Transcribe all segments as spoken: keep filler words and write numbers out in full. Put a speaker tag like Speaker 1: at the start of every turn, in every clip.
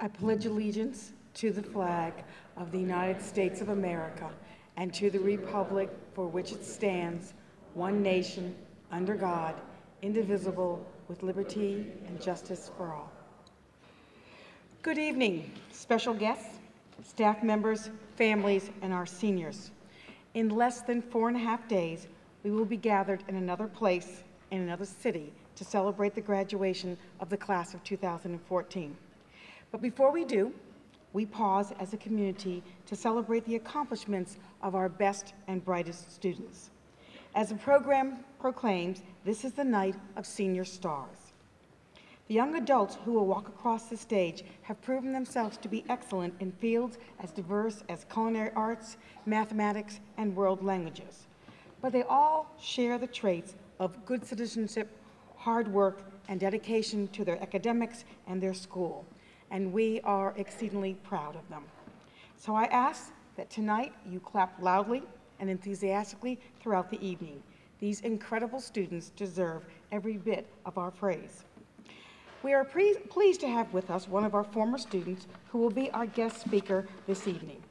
Speaker 1: I pledge allegiance to the flag of the United States of America and to the republic for which it stands, one nation, under God, indivisible, with liberty and justice for all. Good evening, special guests, staff members, families, and our seniors. In less than four and a half days, we will be gathered in another place, in another city, to celebrate the graduation of the class of two thousand fourteen. But before we do, we pause as a community to celebrate the accomplishments of our best and brightest students. As the program proclaims, this is the night of senior stars. The young adults who will walk across the stage have proven themselves to be excellent in fields as diverse as culinary arts, mathematics, and world languages. But they all share the traits of good citizenship, hard work, and dedication to their academics and their school, and we are exceedingly proud of them. So I ask that tonight you clap loudly and enthusiastically throughout the evening. These incredible students deserve every bit of our praise. We are pleased to have with us one of our former students who will be our guest speaker this evening.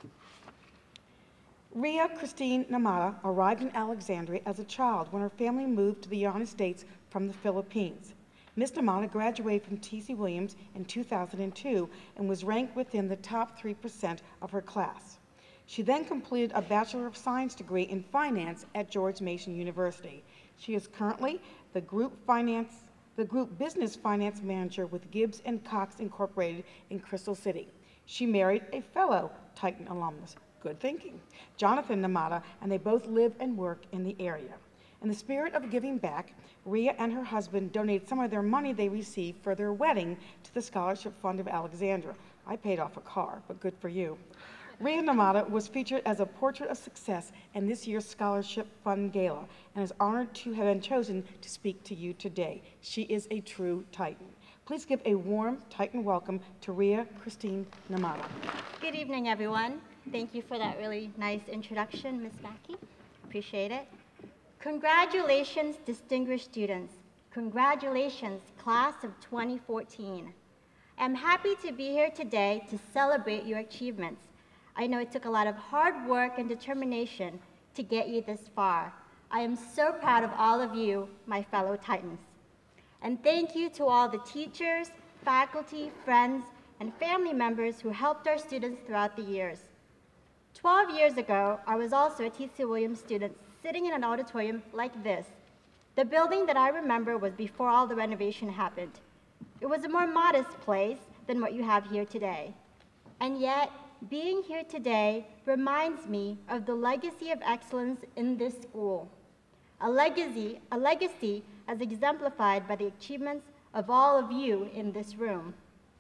Speaker 1: Ria Christine Namata arrived in Alexandria as a child when her family moved to the United States from the Philippines. Miz Namata graduated from T C Williams in two thousand two and was ranked within the top three percent of her class. She then completed a Bachelor of Science degree in finance at George Mason University. She is currently the group finance the Group Business Finance Manager with Gibbs and Cox Incorporated in Crystal City. She married a fellow Titan alumnus, good thinking, Jonathan Namata, and they both live and work in the area. In the spirit of giving back, Ria and her husband donated some of their money they received for their wedding to the Scholarship Fund of Alexandria. I paid off a car, but good for you. Ria Namata was featured as a portrait of success in this year's Scholarship Fund Gala and is honored to have been chosen to speak to you today. She is a true Titan. Please give a warm Titan welcome to Ria Christine Namata.
Speaker 2: Good evening, everyone. Thank you for that really nice introduction, Miz Mackey. Appreciate it. Congratulations, distinguished students. Congratulations, class of twenty fourteen. I'm happy to be here today to celebrate your achievements. I know it took a lot of hard work and determination to get you this far. I am so proud of all of you, my fellow Titans. And thank you to all the teachers, faculty, friends, and family members who helped our students throughout the years. Twelve years ago, I was also a T C Williams student sitting in an auditorium like this. The building that I remember was before all the renovation happened. It was a more modest place than what you have here today. And yet, being here today reminds me of the legacy of excellence in this school. A legacy, a legacy as exemplified by the achievements of all of you in this room.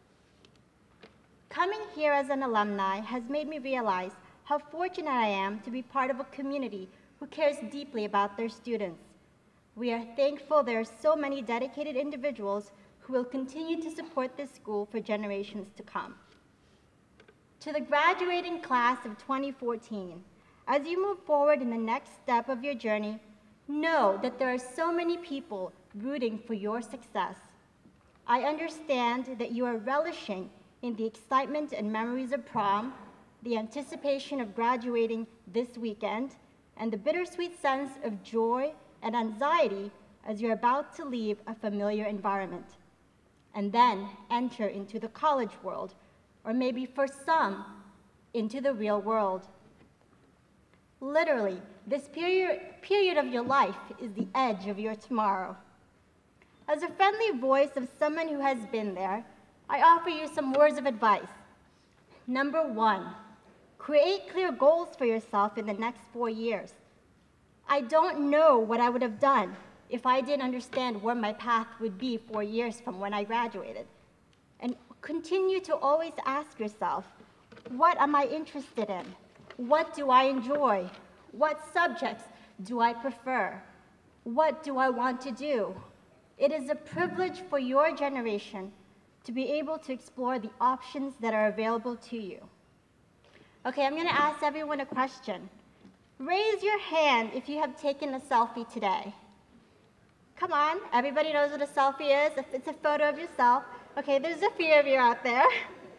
Speaker 2: Coming here as an alumni has made me realize how fortunate I am to be part of a community who cares deeply about their students. We are thankful there are so many dedicated individuals who will continue to support this school for generations to come. To the graduating class of twenty fourteen, as you move forward in the next step of your journey, know that there are so many people rooting for your success. I understand that you are relishing in the excitement and memories of prom, the anticipation of graduating this weekend, and the bittersweet sense of joy and anxiety as you're about to leave a familiar environment, and then enter into the college world, or maybe for some, into the real world. Literally, this period, period of your life is the edge of your tomorrow. As a friendly voice of someone who has been there, I offer you some words of advice. Number one, create clear goals for yourself in the next four years. I don't know what I would have done if I didn't understand where my path would be four years from when I graduated. And continue to always ask yourself, what am I interested in? What do I enjoy? What subjects do I prefer? What do I want to do? It is a privilege for your generation to be able to explore the options that are available to you. Okay, I'm gonna ask everyone a question. Raise your hand if you have taken a selfie today. Come on, everybody knows what a selfie is. It's a photo of yourself. Okay, there's a few of you out there.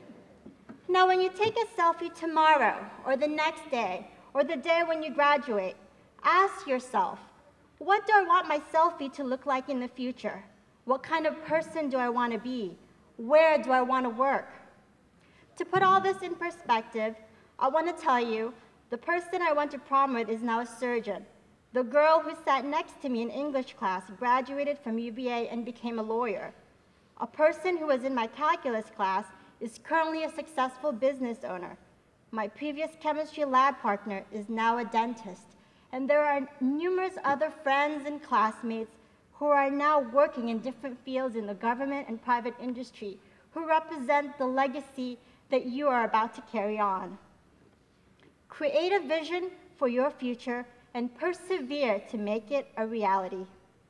Speaker 2: Now, when you take a selfie tomorrow, or the next day, or the day when you graduate, ask yourself, what do I want my selfie to look like in the future? What kind of person do I want to be? Where do I want to work? To put all this in perspective, I want to tell you, the person I went to prom with is now a surgeon. The girl who sat next to me in English class graduated from U V A and became a lawyer. A person who was in my calculus class is currently a successful business owner. My previous chemistry lab partner is now a dentist. And there are numerous other friends and classmates who are now working in different fields in the government and private industry who represent the legacy that you are about to carry on. Create a vision for your future and persevere to make it a reality.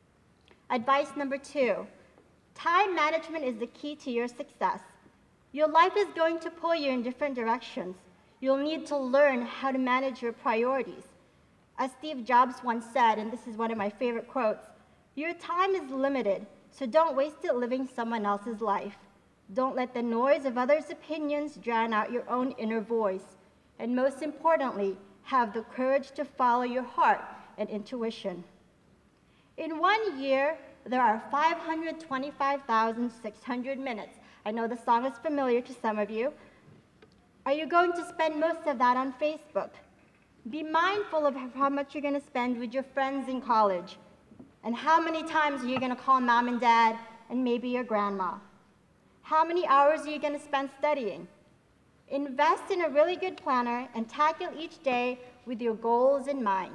Speaker 2: Advice number two, time management is the key to your success. Your life is going to pull you in different directions. You'll need to learn how to manage your priorities. As Steve Jobs once said, and this is one of my favorite quotes, your time is limited, so don't waste it living someone else's life. Don't let the noise of others' opinions drown out your own inner voice. And most importantly, have the courage to follow your heart and intuition. In one year, there are five hundred twenty-five thousand six hundred minutes. I know the song is familiar to some of you. Are you going to spend most of that on Facebook? Be mindful of how much you're going to spend with your friends in college. And how many times are you going to call mom and dad and maybe your grandma? How many hours are you going to spend studying? Invest in a really good planner and tackle each day with your goals in mind.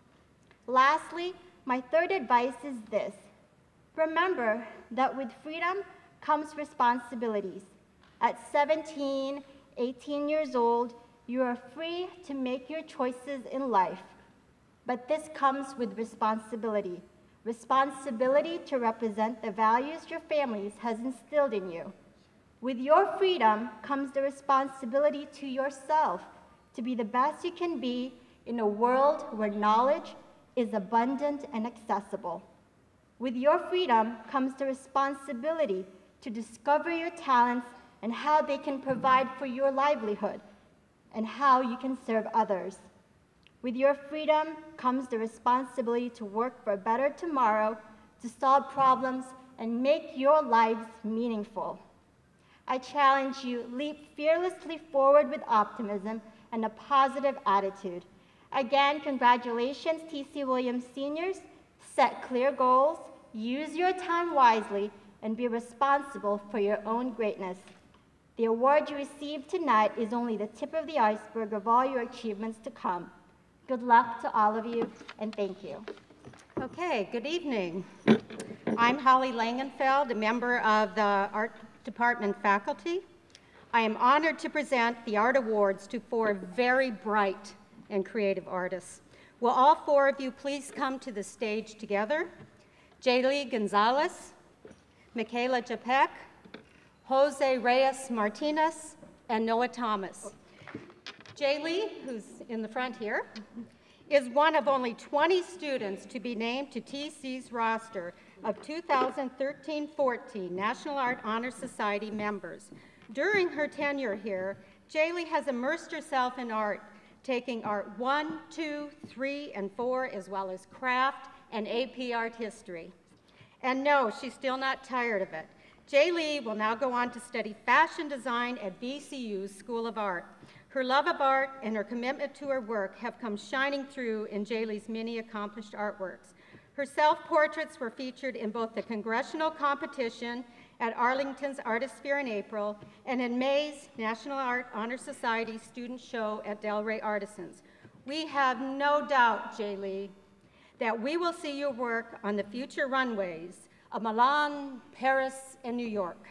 Speaker 2: Lastly, my third advice is this. Remember that with freedom comes responsibilities. At seventeen, eighteen years old, you are free to make your choices in life. But this comes with responsibility. Responsibility to represent the values your families has instilled in you. With your freedom comes the responsibility to yourself to be the best you can be in a world where knowledge is abundant and accessible. With your freedom comes the responsibility to discover your talents and how they can provide for your livelihood and how you can serve others. With your freedom comes the responsibility to work for a better tomorrow, to solve problems, and make your lives meaningful. I challenge you, leap fearlessly forward with optimism and a positive attitude. Again, congratulations, T C Williams seniors. Set clear goals, use your time wisely, and be responsible for your own greatness. The award you received tonight is only the tip of the iceberg of all your achievements to come. Good luck to all of you, and thank you.
Speaker 3: Okay, good evening. I'm Holly Langenfeld, a member of the Art Department faculty. I am honored to present the Art Awards to four very bright and creative artists. Will all four of you please come to the stage together? Jaylee Gonzalez, Michaela Japek, Jose Reyes Martinez, and Noah Thomas. Jaylee, who's in the front here, is one of only twenty students to be named to T C's roster of two thousand thirteen fourteen National Art Honor Society members. During her tenure here, Jaylee has immersed herself in art, taking Art one, two, three, and four, as well as craft and A P art history. And no, she's still not tired of it. Jaylee will now go on to study fashion design at V C U's School of Art. Her love of art and her commitment to her work have come shining through in Jaylee's many accomplished artworks. Her self-portraits were featured in both the congressional competition at Arlington's Artisphere in April and in May's National Art Honor Society student show at Delray Artisans. We have no doubt, Jaylee, that we will see your work on the future runways of Milan, Paris, and New York.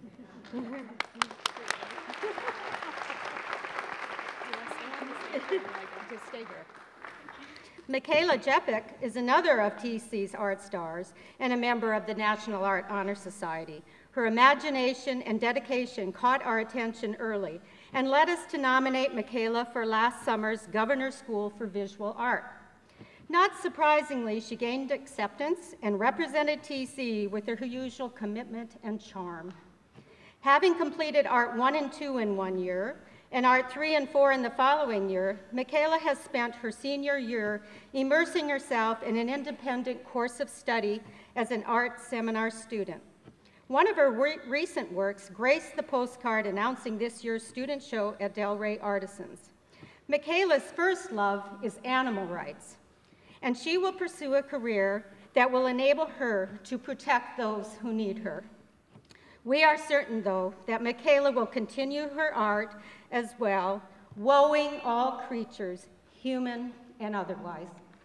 Speaker 3: Michaela Japek is another of T C's art stars and a member of the National Art Honor Society. Her imagination and dedication caught our attention early and led us to nominate Michaela for last summer's Governor's School for Visual Art. Not surprisingly, she gained acceptance and represented T C with her usual commitment and charm. Having completed Art one and two in one year, and Art three and four in the following year, Michaela has spent her senior year immersing herself in an independent course of study as an art seminar student. One of her re recent works graced the postcard announcing this year's student show at Delray Artisans. Michaela's first love is animal rights, and she will pursue a career that will enable her to protect those who need her. We are certain, though, that Michaela will continue her art as well, woeing all creatures, human and otherwise.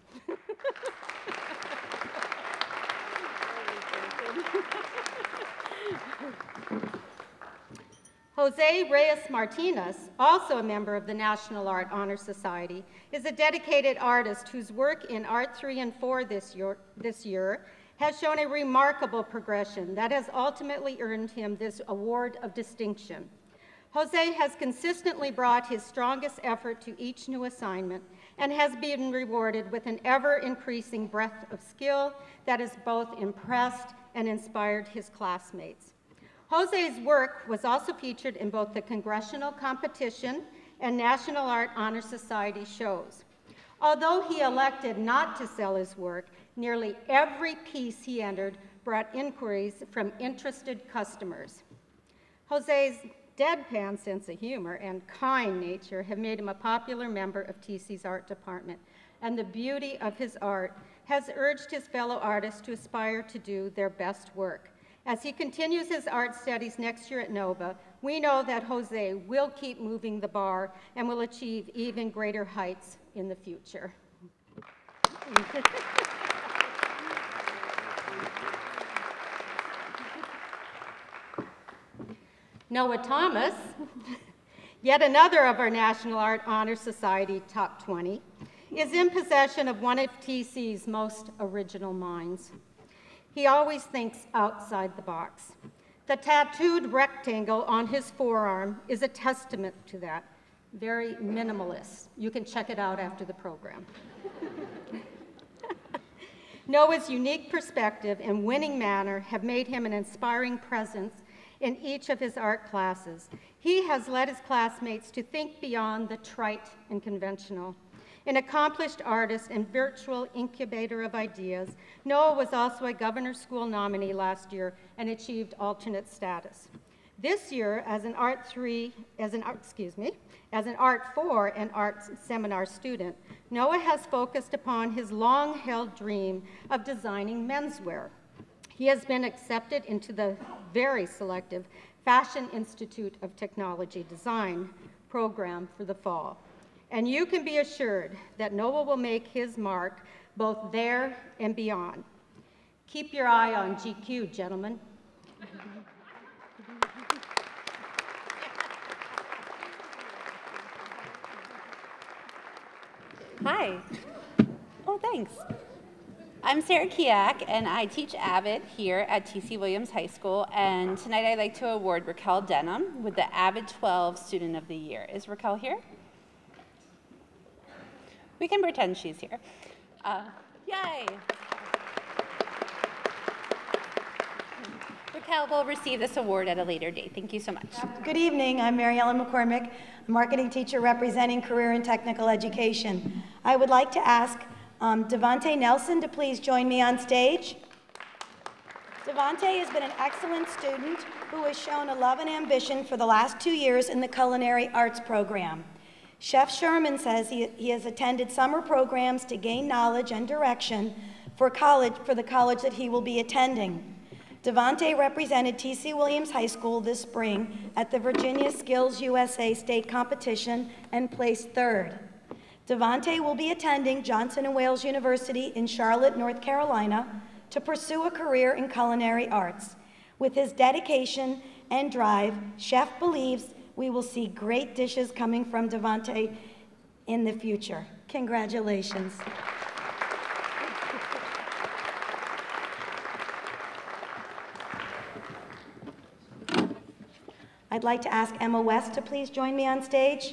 Speaker 3: Jose Reyes Martinez, also a member of the National Art Honor Society, is a dedicated artist whose work in Art three and four this year, this year has shown a remarkable progression that has ultimately earned him this award of distinction. Jose has consistently brought his strongest effort to each new assignment and has been rewarded with an ever-increasing breadth of skill that has both impressed and inspired his classmates. Jose's work was also featured in both the Congressional Competition and National Art Honor Society shows. Although he elected not to sell his work, nearly every piece he entered brought inquiries from interested customers. Jose's deadpan sense of humor and kind nature have made him a popular member of T C's art department, and the beauty of his art has urged his fellow artists to aspire to do their best work. As he continues his art studies next year at Nova, we know that Jose will keep moving the bar and will achieve even greater heights in the future. Noah Thomas, yet another of our National Art Honor Society top twenty, is in possession of one of T C's most original minds. He always thinks outside the box. The tattooed rectangle on his forearm is a testament to that. Very minimalist. You can check it out after the program. Noah's unique perspective and winning manner have made him an inspiring presence in each of his art classes. He has led his classmates to think beyond the trite and conventional. An accomplished artist and virtual incubator of ideas, Noah was also a Governor's School nominee last year and achieved alternate status. This year, as an Art three, as an art, excuse me, as an Art four and art seminar student, Noah has focused upon his long-held dream of designing menswear. He has been accepted into the very selective Fashion Institute of Technology Design program for the fall. And you can be assured that Noah will make his mark both there and beyond. Keep your eye on G Q, gentlemen.
Speaker 4: Hi. Oh, thanks. I'm Sarah Kiak, and I teach AVID here at T C Williams High School, and tonight I'd like to award Raquel Denham with the AVID twelve Student of the Year. Is Raquel here? We can pretend she's here. Uh, yay! Raquel will receive this award at a later date. Thank you so much.
Speaker 5: Good evening. I'm Mary Ellen McCormick, a marketing teacher representing career and technical education. I would like to ask um, Devontae Nelson to please join me on stage. Devontae has been an excellent student who has shown a love and ambition for the last two years in the culinary arts program. Chef Sherman says he, he has attended summer programs to gain knowledge and direction for college, for the college that he will be attending. Devontae represented T C Williams High School this spring at the Virginia Skills U S A State Competition and placed third. Devontae will be attending Johnson and Wales University in Charlotte, North Carolina, to pursue a career in culinary arts. With his dedication and drive, Chef believes we will see great dishes coming from Devontae in the future. Congratulations. I'd like to ask Emma West to please join me on stage.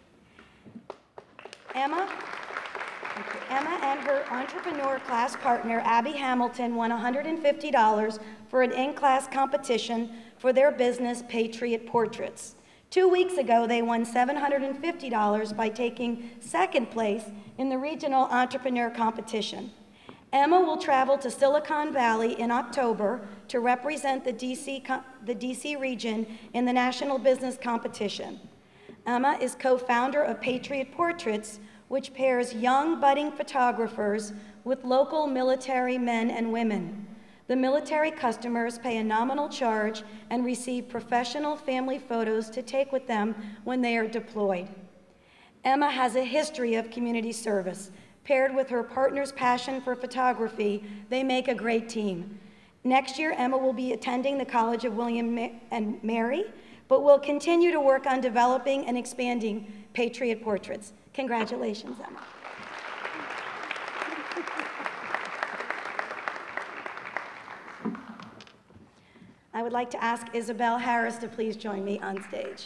Speaker 5: Emma? Emma and her entrepreneur class partner, Abby Hamilton, won one hundred fifty dollars for an in-class competition for their business, Patriot Portraits. Two weeks ago, they won seven hundred fifty dollars by taking second place in the regional entrepreneur competition. Emma will travel to Silicon Valley in October to represent the D C, the D C region in the national business competition. Emma is co-founder of Patriot Portraits, which pairs young budding photographers with local military men and women. The military customers pay a nominal charge and receive professional family photos to take with them when they are deployed. Emma has a history of community service. Paired with her partner's passion for photography, they make a great team. Next year, Emma will be attending the College of William and Mary, but will continue to work on developing and expanding Patriot Portraits. Congratulations, Emma. I would like to ask Isabel Harris to please join me on stage.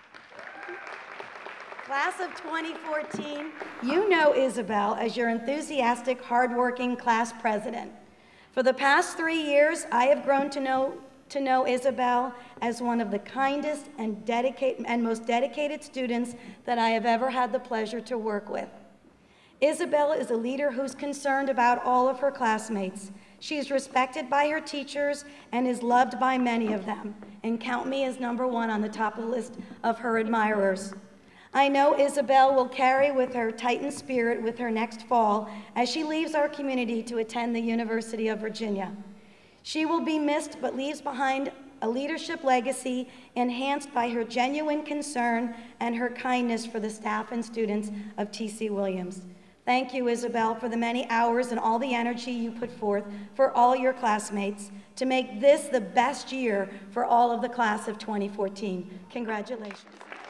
Speaker 5: Class of twenty fourteen, you know Isabel as your enthusiastic, hardworking class president. For the past three years, I have grown to know, to know Isabel as one of the kindest and, dedicate, and most dedicated students that I have ever had the pleasure to work with. Isabel is a leader who's concerned about all of her classmates. She is respected by her teachers and is loved by many of them, and count me as number one on the top of the list of her admirers. I know Isabel will carry with her Titan spirit with her next fall as she leaves our community to attend the University of Virginia. She will be missed but leaves behind a leadership legacy enhanced by her genuine concern and her kindness for the staff and students of T C Williams. Thank you, Isabel, for the many hours and all the energy you put forth for all your classmates to make this the best year for all of the class of twenty fourteen. Congratulations.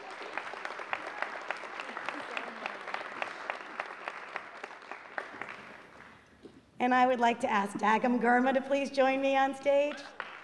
Speaker 5: And I would like to ask Dagam Gurma to please join me on stage.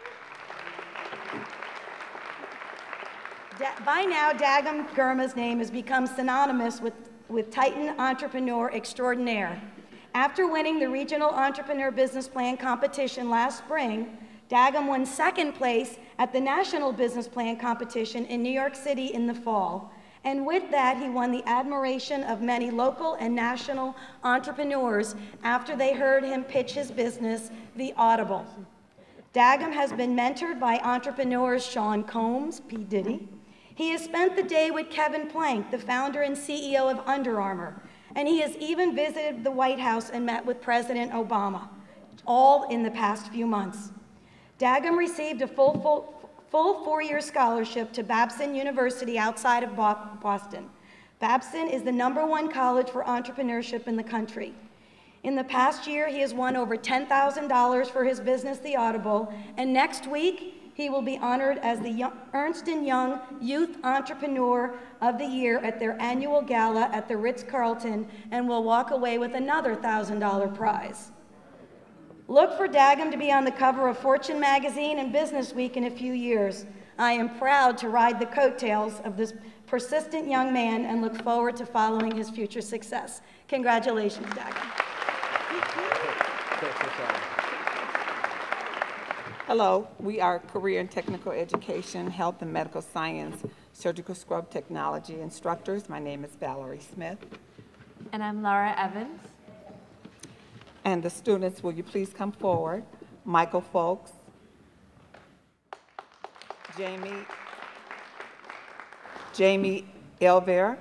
Speaker 5: Da by now, Dagam Gurma's name has become synonymous with, with Titan Entrepreneur Extraordinaire. After winning the Regional Entrepreneur Business Plan competition last spring, Dagam won second place at the National Business Plan competition in New York City in the fall. And with that, he won the admiration of many local and national entrepreneurs after they heard him pitch his business, The Audible. Dagam has been mentored by entrepreneurs Sean Combs, P. Diddy. He has spent the day with Kevin Plank, the founder and C E O of Under Armour. And he has even visited the White House and met with President Obama, all in the past few months. Dagam received a full, full full four-year scholarship to Babson University outside of Boston. Babson is the number one college for entrepreneurship in the country. In the past year, he has won over ten thousand dollars for his business, The Audible, and next week, he will be honored as the Ernst and Young Youth Entrepreneur of the Year at their annual gala at the Ritz-Carlton and will walk away with another one thousand dollar prize. Look for Dagam to be on the cover of Fortune magazine and Business Week in a few years. I am proud to ride the coattails of this persistent young man and look forward to following his future success. Congratulations, Dagam.
Speaker 6: Hello, we are Career and Technical Education, Health and Medical Science, Surgical Scrub Technology instructors. My name is Valerie Smith.
Speaker 7: And I'm Laura Evans.
Speaker 6: And the students, will you please come forward? Michael Folks, Jamie, Jamie Elver,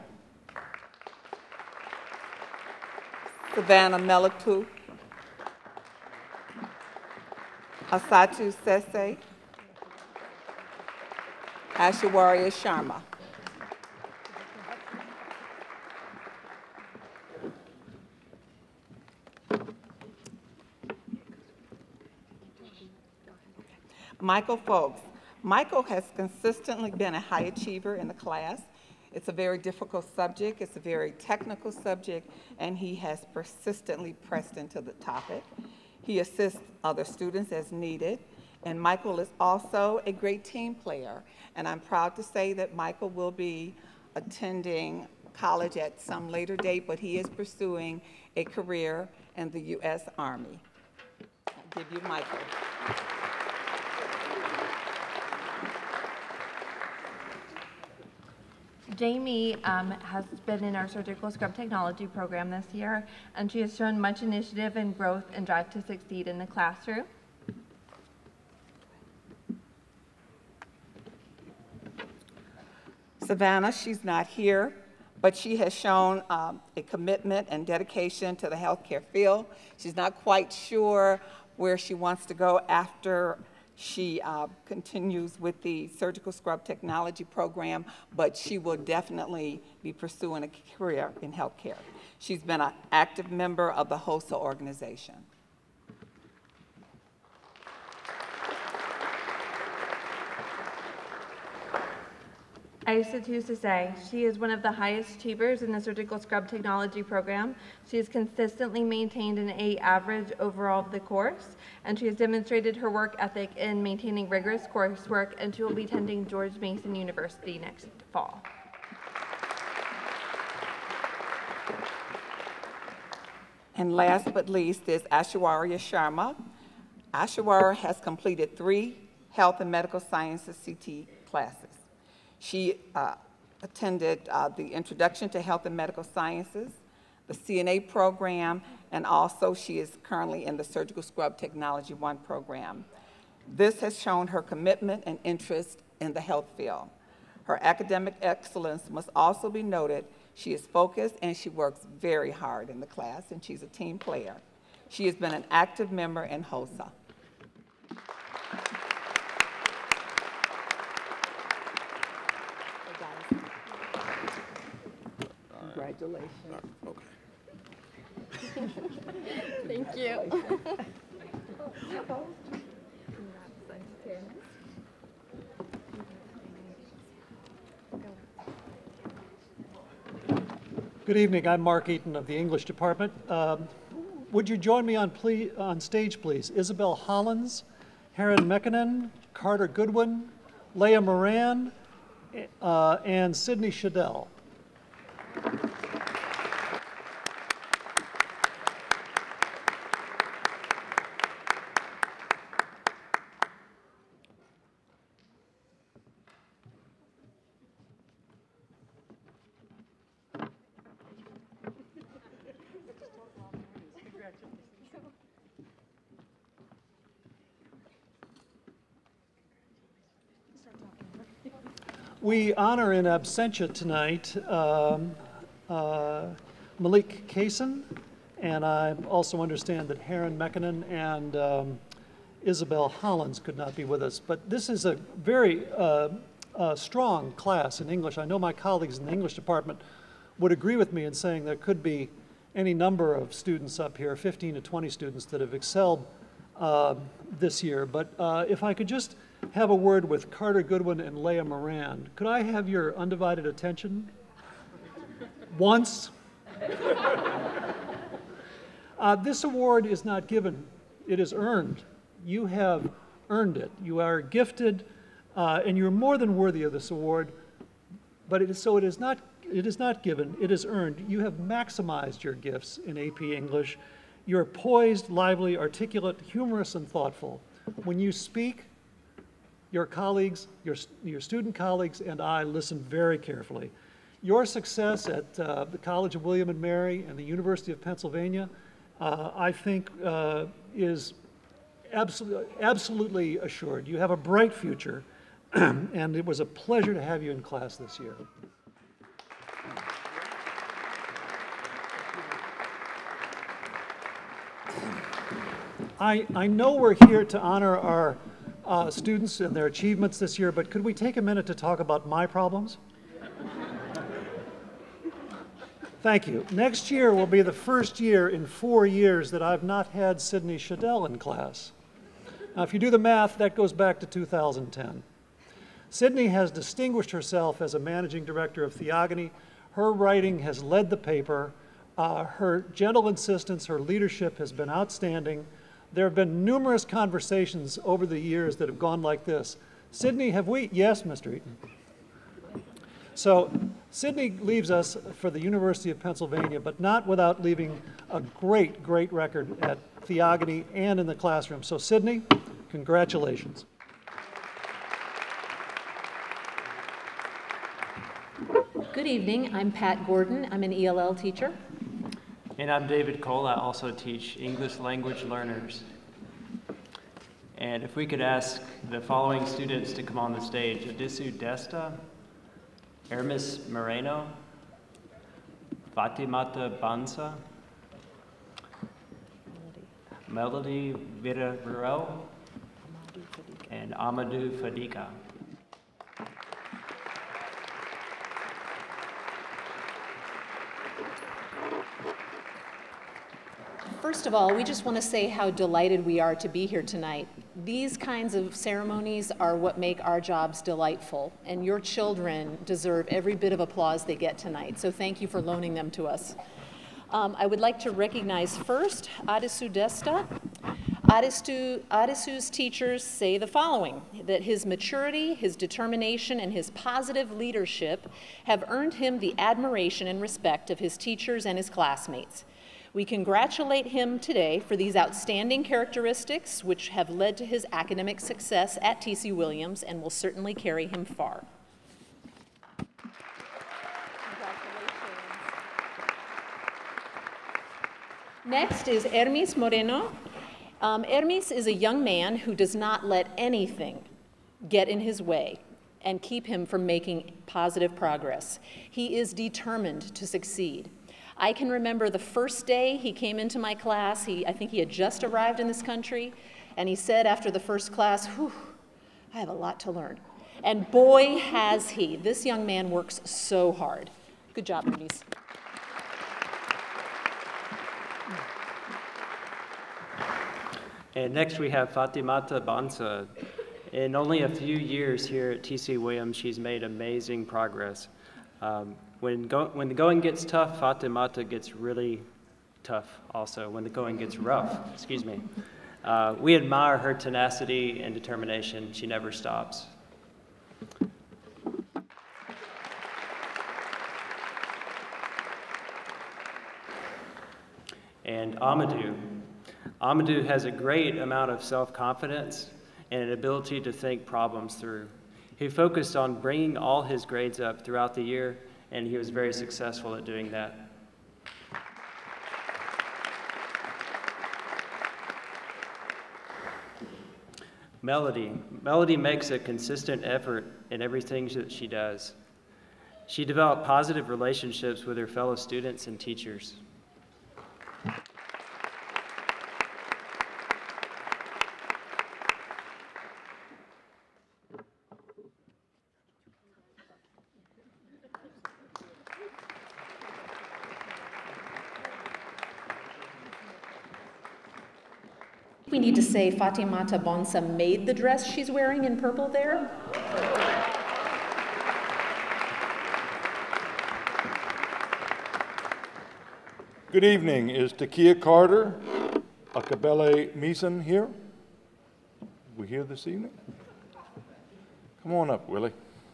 Speaker 6: Savannah Meliku, Asatu Sese, Ashwarya Sharma. Michael Folks. Michael has consistently been a high achiever in the class. It's a very difficult subject, it's a very technical subject, and he has persistently pressed into the topic. He assists other students as needed, and Michael is also a great team player. And I'm proud to say that Michael will be attending college at some later date, but he is pursuing a career in the U S Army. I'll give you Michael.
Speaker 7: Jamie um, has been in our surgical scrub technology program this year, and she has shown much initiative and growth and drive to succeed in the classroom.
Speaker 6: Savannah, she's not here, but she has shown um, a commitment and dedication to the healthcare field. She's not quite sure where she wants to go after she uh, continues with the surgical scrub technology program, but she will definitely be pursuing a career in healthcare. She's been an active member of the HOSA organization.
Speaker 7: Aisa Tusase, she is one of the highest achievers in the surgical scrub technology program. She has consistently maintained an A average overall of the course, and she has demonstrated her work ethic in maintaining rigorous coursework, and she will be attending George Mason University next fall.
Speaker 6: And last but least is Ashwarya Sharma. Ashwarya has completed three health and medical sciences C T classes. She uh, attended uh, the Introduction to Health and Medical Sciences, the C N A program, and also she is currently in the Surgical Scrub Technology one program. This has shown her commitment and interest in the health field. Her academic excellence must also be noted. She is focused and she works very hard in the class, and she's a team player. She has been an active member in HOSA. Congratulations.
Speaker 8: Okay.
Speaker 7: Thank you.
Speaker 9: Good evening. I'm Mark Eaton of the English department. Um, would you join me on, ple on stage, please? Isabel Hollins, Heron Mekinen, Carter Goodwin, Leah Moran, uh, and Sydney Shadell. We honor in absentia tonight um, uh, Malik Kaysen, and I also understand that Heron Mekinen and um, Isabel Hollins could not be with us. But this is a very uh, uh, strong class in English. I know my colleagues in the English department would agree with me in saying there could be any number of students up here, fifteen to twenty students, that have excelled uh, this year. But uh, if I could just have a word with Carter Goodwin and Leah Moran. Could I have your undivided attention? Once. Uh, this award is not given, it is earned. You have earned it. You are gifted, uh, and you're more than worthy of this award, but it is, so it is not, it is not given, it is earned. You have maximized your gifts in A P English. You're poised, lively, articulate, humorous, and thoughtful. When you speak, your colleagues, your, your student colleagues, and I listen very carefully. Your success at uh, the College of William and Mary and the University of Pennsylvania, uh, I think, uh, is absolutely, absolutely assured. You have a bright future, and it was a pleasure to have you in class this year. I, I know we're here to honor our uh, students and their achievements this year, but could we take a minute to talk about my problems? Thank you. Next year will be the first year in four years that I've not had Sydney Shadell in class. Now, if you do the math, that goes back to two thousand ten. Sydney has distinguished herself as a managing director of Theogony. Her writing has led the paper. Uh, her gentle insistence, her leadership has been outstanding. There have been numerous conversations over the years that have gone like this. Sydney, have we? Yes, Mister Eaton. So Sydney leaves us for the University of Pennsylvania, but not without leaving a great, great record at Theogony and in the classroom. So Sydney, congratulations.
Speaker 8: Good evening. I'm Pat Gordon. I'm an E L L teacher.
Speaker 10: And I'm David Cole. I also teach English language learners. And if we could ask the following students to come on the stage: Adisu Desta, Hermes Moreno, Fatimata Bansa, Melody Villarreal, and Amadou Fadika.
Speaker 8: First of all, we just want to say how delighted we are to be here tonight. These kinds of ceremonies are what make our jobs delightful, and your children deserve every bit of applause they get tonight, so thank you for loaning them to us. Um, I would like to recognize first Adisu Desta. Adisu, Adisu's teachers say the following: that his maturity, his determination, and his positive leadership have earned him the admiration and respect of his teachers and his classmates. We congratulate him today for these outstanding characteristics which have led to his academic success at T C Williams and will certainly carry him far. Next is Hermes Moreno. Um, Hermes is a young man who does not let anything get in his way and keep him from making positive progress. He is determined to succeed. I can remember the first day he came into my class. He, I think he had just arrived in this country, and he said after the first class, "Whew, I have a lot to learn." And boy, has he. This young man works so hard. Good job, Hermes.
Speaker 10: And next we have Fatimata Bansa. In only a few years here at T C Williams, she's made amazing progress. Um, when, go, when the going gets tough, Fatimata gets really tough also, when the going gets rough, excuse me. Uh, we admire her tenacity and determination. She never stops. And Amadou. Amadou has a great amount of self-confidence and an ability to think problems through. He focused on bringing all his grades up throughout the year, and he was very successful at doing that. Melody. Melody makes a consistent effort in everything that she does. She developed positive relationships with her fellow students and teachers.
Speaker 8: We need to say Fatimata Bansa made the dress she's wearing in purple there.
Speaker 11: Good evening. Is Takia Carter, Akabele Meeson here? We here this evening? Come on up, Willie.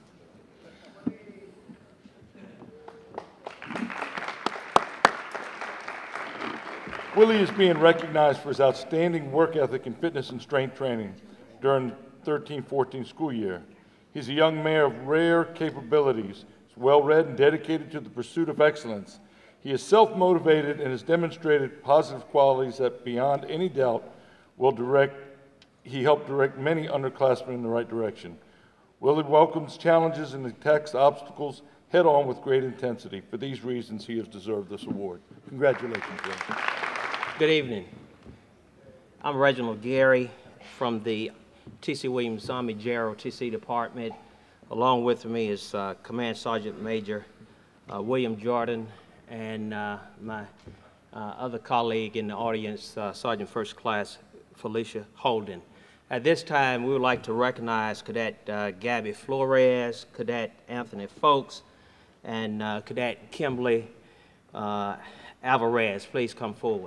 Speaker 11: Willie is being recognized for his outstanding work ethic in fitness and strength training during the thirteen fourteen school year. He's a young man of rare capabilities. He's well-read and dedicated to the pursuit of excellence. He is self-motivated and has demonstrated positive qualities that, beyond any doubt, will direct, he helped direct many underclassmen in the right direction. Willie welcomes challenges and attacks obstacles head-on with great intensity. For these reasons, he has deserved this award. Congratulations, Willie.
Speaker 12: Good evening. I'm Reginald Gary from the T C Williams Army J R O T C Department. Along with me is uh, Command Sergeant Major uh, William Jordan and uh, my uh, other colleague in the audience, uh, Sergeant First Class Felicia Holden. At this time, we would like to recognize Cadet uh, Gabby Flores, Cadet Anthony Folks, and uh, Cadet Kimberly uh, Alvarez. Please come forward.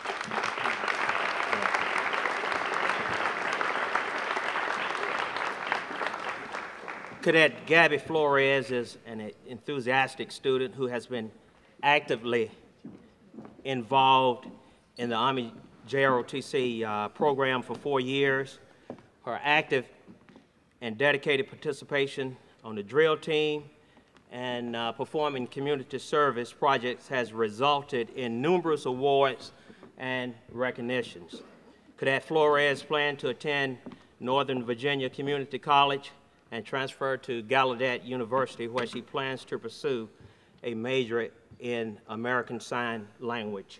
Speaker 12: Cadet Gabby Flores is an enthusiastic student who has been actively involved in the Army J R O T C uh, program for four years. Her active and dedicated participation on the drill team and uh, performing community service projects has resulted in numerous awards and recognitions. Cadet Flores planned to attend Northern Virginia Community College and transfer to Gallaudet University, where she plans to pursue a major in American Sign Language.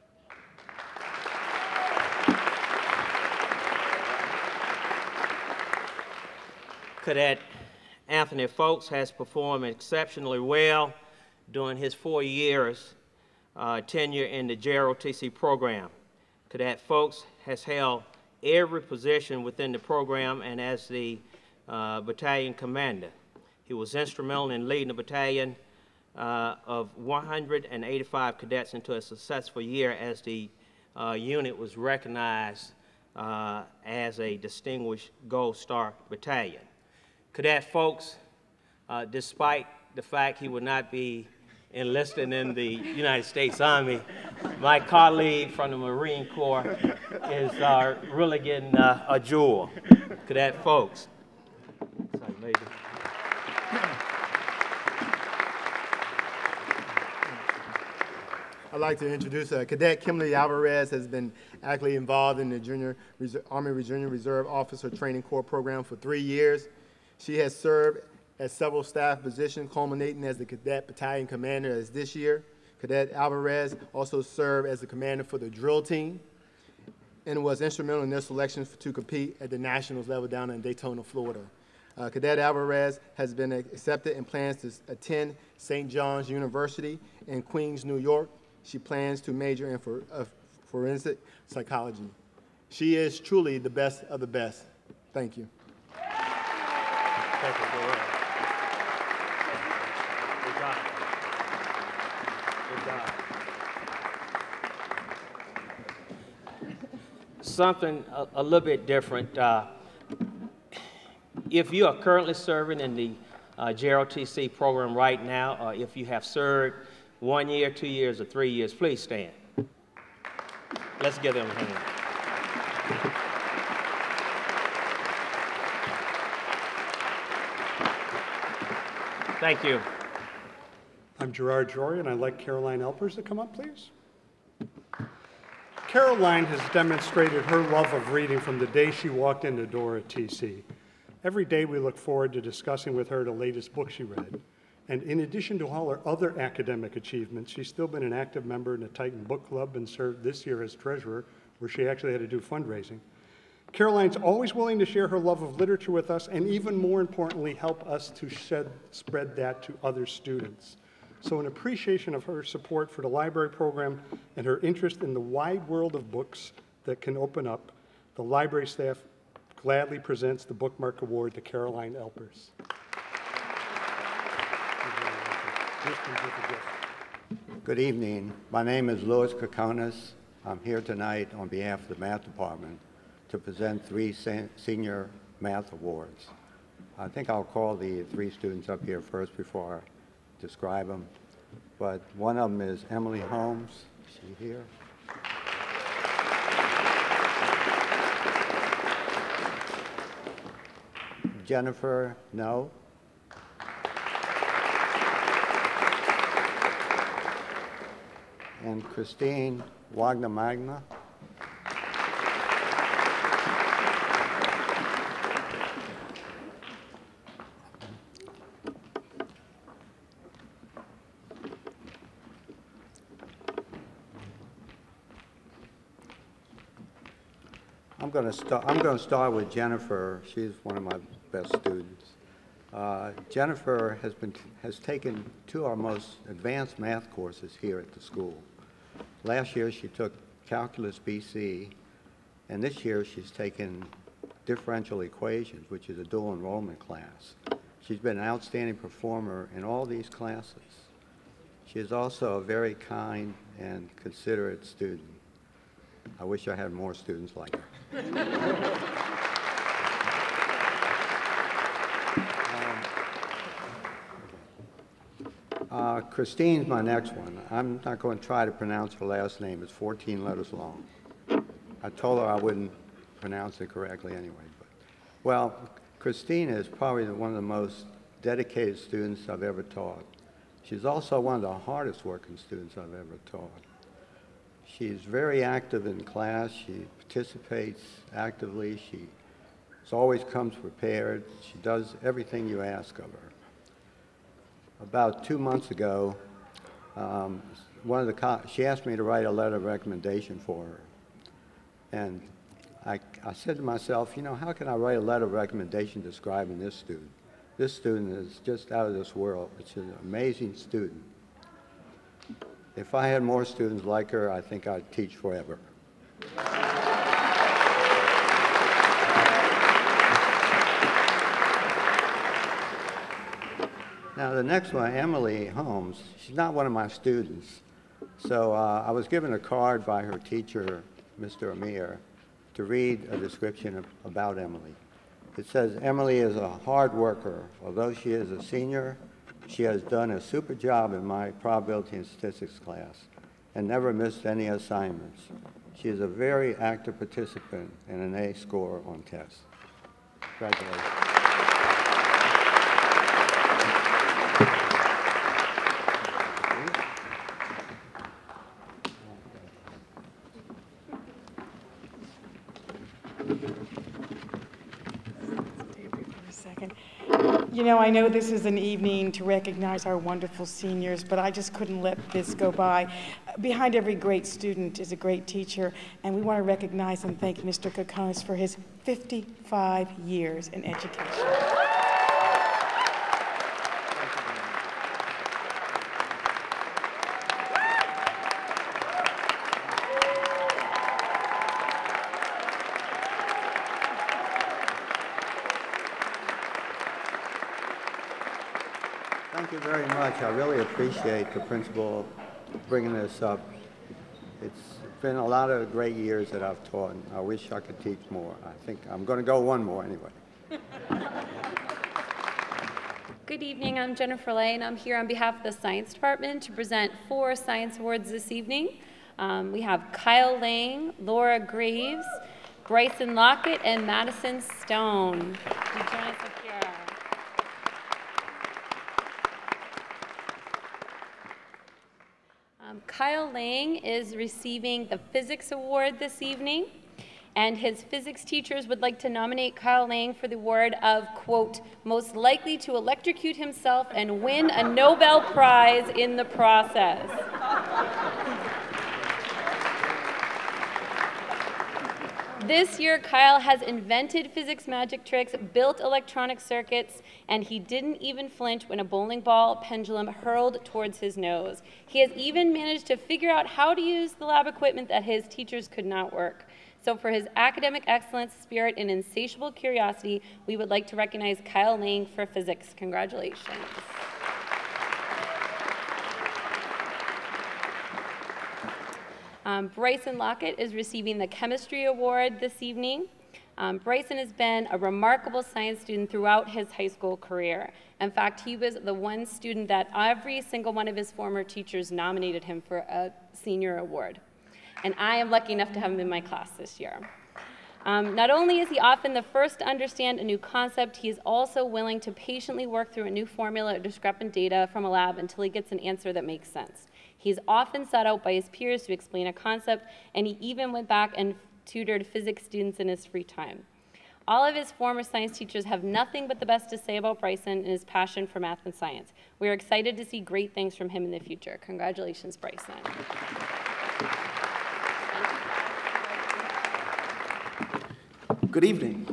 Speaker 12: Cadet Anthony Folks has performed exceptionally well during his four years uh, tenure in the J R O T C program. Cadet Folks has held every position within the program and as the uh, battalion commander. He was instrumental in leading the battalion uh, of one hundred eighty-five cadets into a successful year as the uh, unit was recognized uh, as a distinguished Gold Star battalion. Cadet Folks, uh, despite the fact he would not be enlisted in the United States Army, my colleague from the Marine Corps is uh, really getting uh, a jewel. Cadet Folks. Sorry, Major.
Speaker 13: I'd like to introduce uh, Cadet Kimberly Alvarez has been actively involved in the Junior Reserve, Army Junior Reserve Officer Training Corps program for three years. She has served at several staff positions, culminating as the Cadet Battalion Commander as this year. Cadet Alvarez also served as the commander for the drill team and was instrumental in their selection to compete at the nationals level down in Daytona, Florida. Uh, Cadet Alvarez has been accepted and plans to attend Saint John's University in Queens, New York. She plans to major in for, uh, forensic psychology. She is truly the best of the best. Thank you.
Speaker 12: Thank you. Go ahead. Good job. Good job. Something a, a little bit different. Uh, if you are currently serving in the uh, J R O T C program right now, or if you have served one year, two years, or three years, please stand. Let's give them a hand. Thank you.
Speaker 14: I'm Gerard Jory, and I'd like Caroline Elpers to come up, please. Caroline has demonstrated her love of reading from the day she walked in the door at T C. Every day we look forward to discussing with her the latest book she read. And in addition to all her other academic achievements, she's still been an active member in the Titan Book Club and served this year as treasurer, where she actually had to do fundraising. Caroline's always willing to share her love of literature with us and even more importantly, help us to shed, spread that to other students. So in appreciation of her support for the library program and her interest in the wide world of books that can open up, the library staff gladly presents the Bookmark Award to Caroline Elpers.
Speaker 15: Good evening. My name is Louis Kokonis. I'm here tonight on behalf of the math department to present three sen senior math awards. I think I'll call the three students up here first before I describe them. But one of them is Emily Holmes. Is she here? Jennifer, no. And Christine Wagner Magna. I'm going to start. I'm going to start with Jennifer. She's one of my best students. Uh, Jennifer has been has taken two of our most advanced math courses here at the school. Last year she took Calculus B C, and this year she's taken Differential Equations, which is a dual enrollment class. She's been an outstanding performer in all these classes. She is also a very kind and considerate student. I wish I had more students like her. Uh, Christine's my next one. I'm not going to try to pronounce her last name. It's fourteen letters long. I told her I wouldn't pronounce it correctly anyway. But, well, Christine is probably one of the most dedicated students I've ever taught. She's also one of the hardest working students I've ever taught. She's very active in class. She participates actively. She always comes prepared. She does everything you ask of her. About two months ago, um, one of the co she asked me to write a letter of recommendation for her. And I, I said to myself, you know, how can I write a letter of recommendation describing this student? This student is just out of this world. She's an amazing student. If I had more students like her, I think I'd teach forever. Now, the next one, Emily Holmes, she's not one of my students. So uh, I was given a card by her teacher, Mister Amir, to read a description of, about Emily. It says, Emily is a hard worker. Although she is a senior, she has done a super job in my probability and statistics class and never missed any assignments. She is a very active participant and an A scorer on tests. Congratulations.
Speaker 1: You know, I know this is an evening to recognize our wonderful seniors, but I just couldn't let this go by. Behind every great student is a great teacher, and we want to recognize and thank Mister Kokonis for his fifty-five years in education.
Speaker 15: Thank you very much. I really appreciate the principal bringing this up. It's been a lot of great years that I've taught, and I wish I could teach more. I think I'm going to go one more anyway.
Speaker 16: Good evening, I'm Jennifer Lane. I'm here on behalf of the Science Department to present four science awards this evening. Um, we have Kyle Lang, Laura Graves, Bryson Lockett, and Madison Stone. Can you join us up here? Um, Kyle Lang is receiving the Physics Award this evening, and his physics teachers would like to nominate Kyle Lang for the award of, quote, most likely to electrocute himself and win a Nobel Prize in the process. This year, Kyle has invented physics magic tricks, built electronic circuits, and he didn't even flinch when a bowling ball pendulum hurled towards his nose. He has even managed to figure out how to use the lab equipment that his teachers could not work. So for his academic excellence, spirit, and insatiable curiosity, we would like to recognize Kyle Lang for physics. Congratulations. Um, Bryson Lockett is receiving the Chemistry Award this evening. Um, Bryson has been a remarkable science student throughout his high school career. In fact, he was the one student that every single one of his former teachers nominated him for a senior award. And I am lucky enough to have him in my class this year. Um, not only is he often the first to understand a new concept, he is also willing to patiently work through a new formula or discrepant data from a lab until he gets an answer that makes sense. He's often sought out by his peers to explain a concept, and he even went back and tutored physics students in his free time. All of his former science teachers have nothing but the best to say about Bryson and his passion for math and science. We are excited to see great things from him in the future. Congratulations, Bryson.
Speaker 17: Good evening.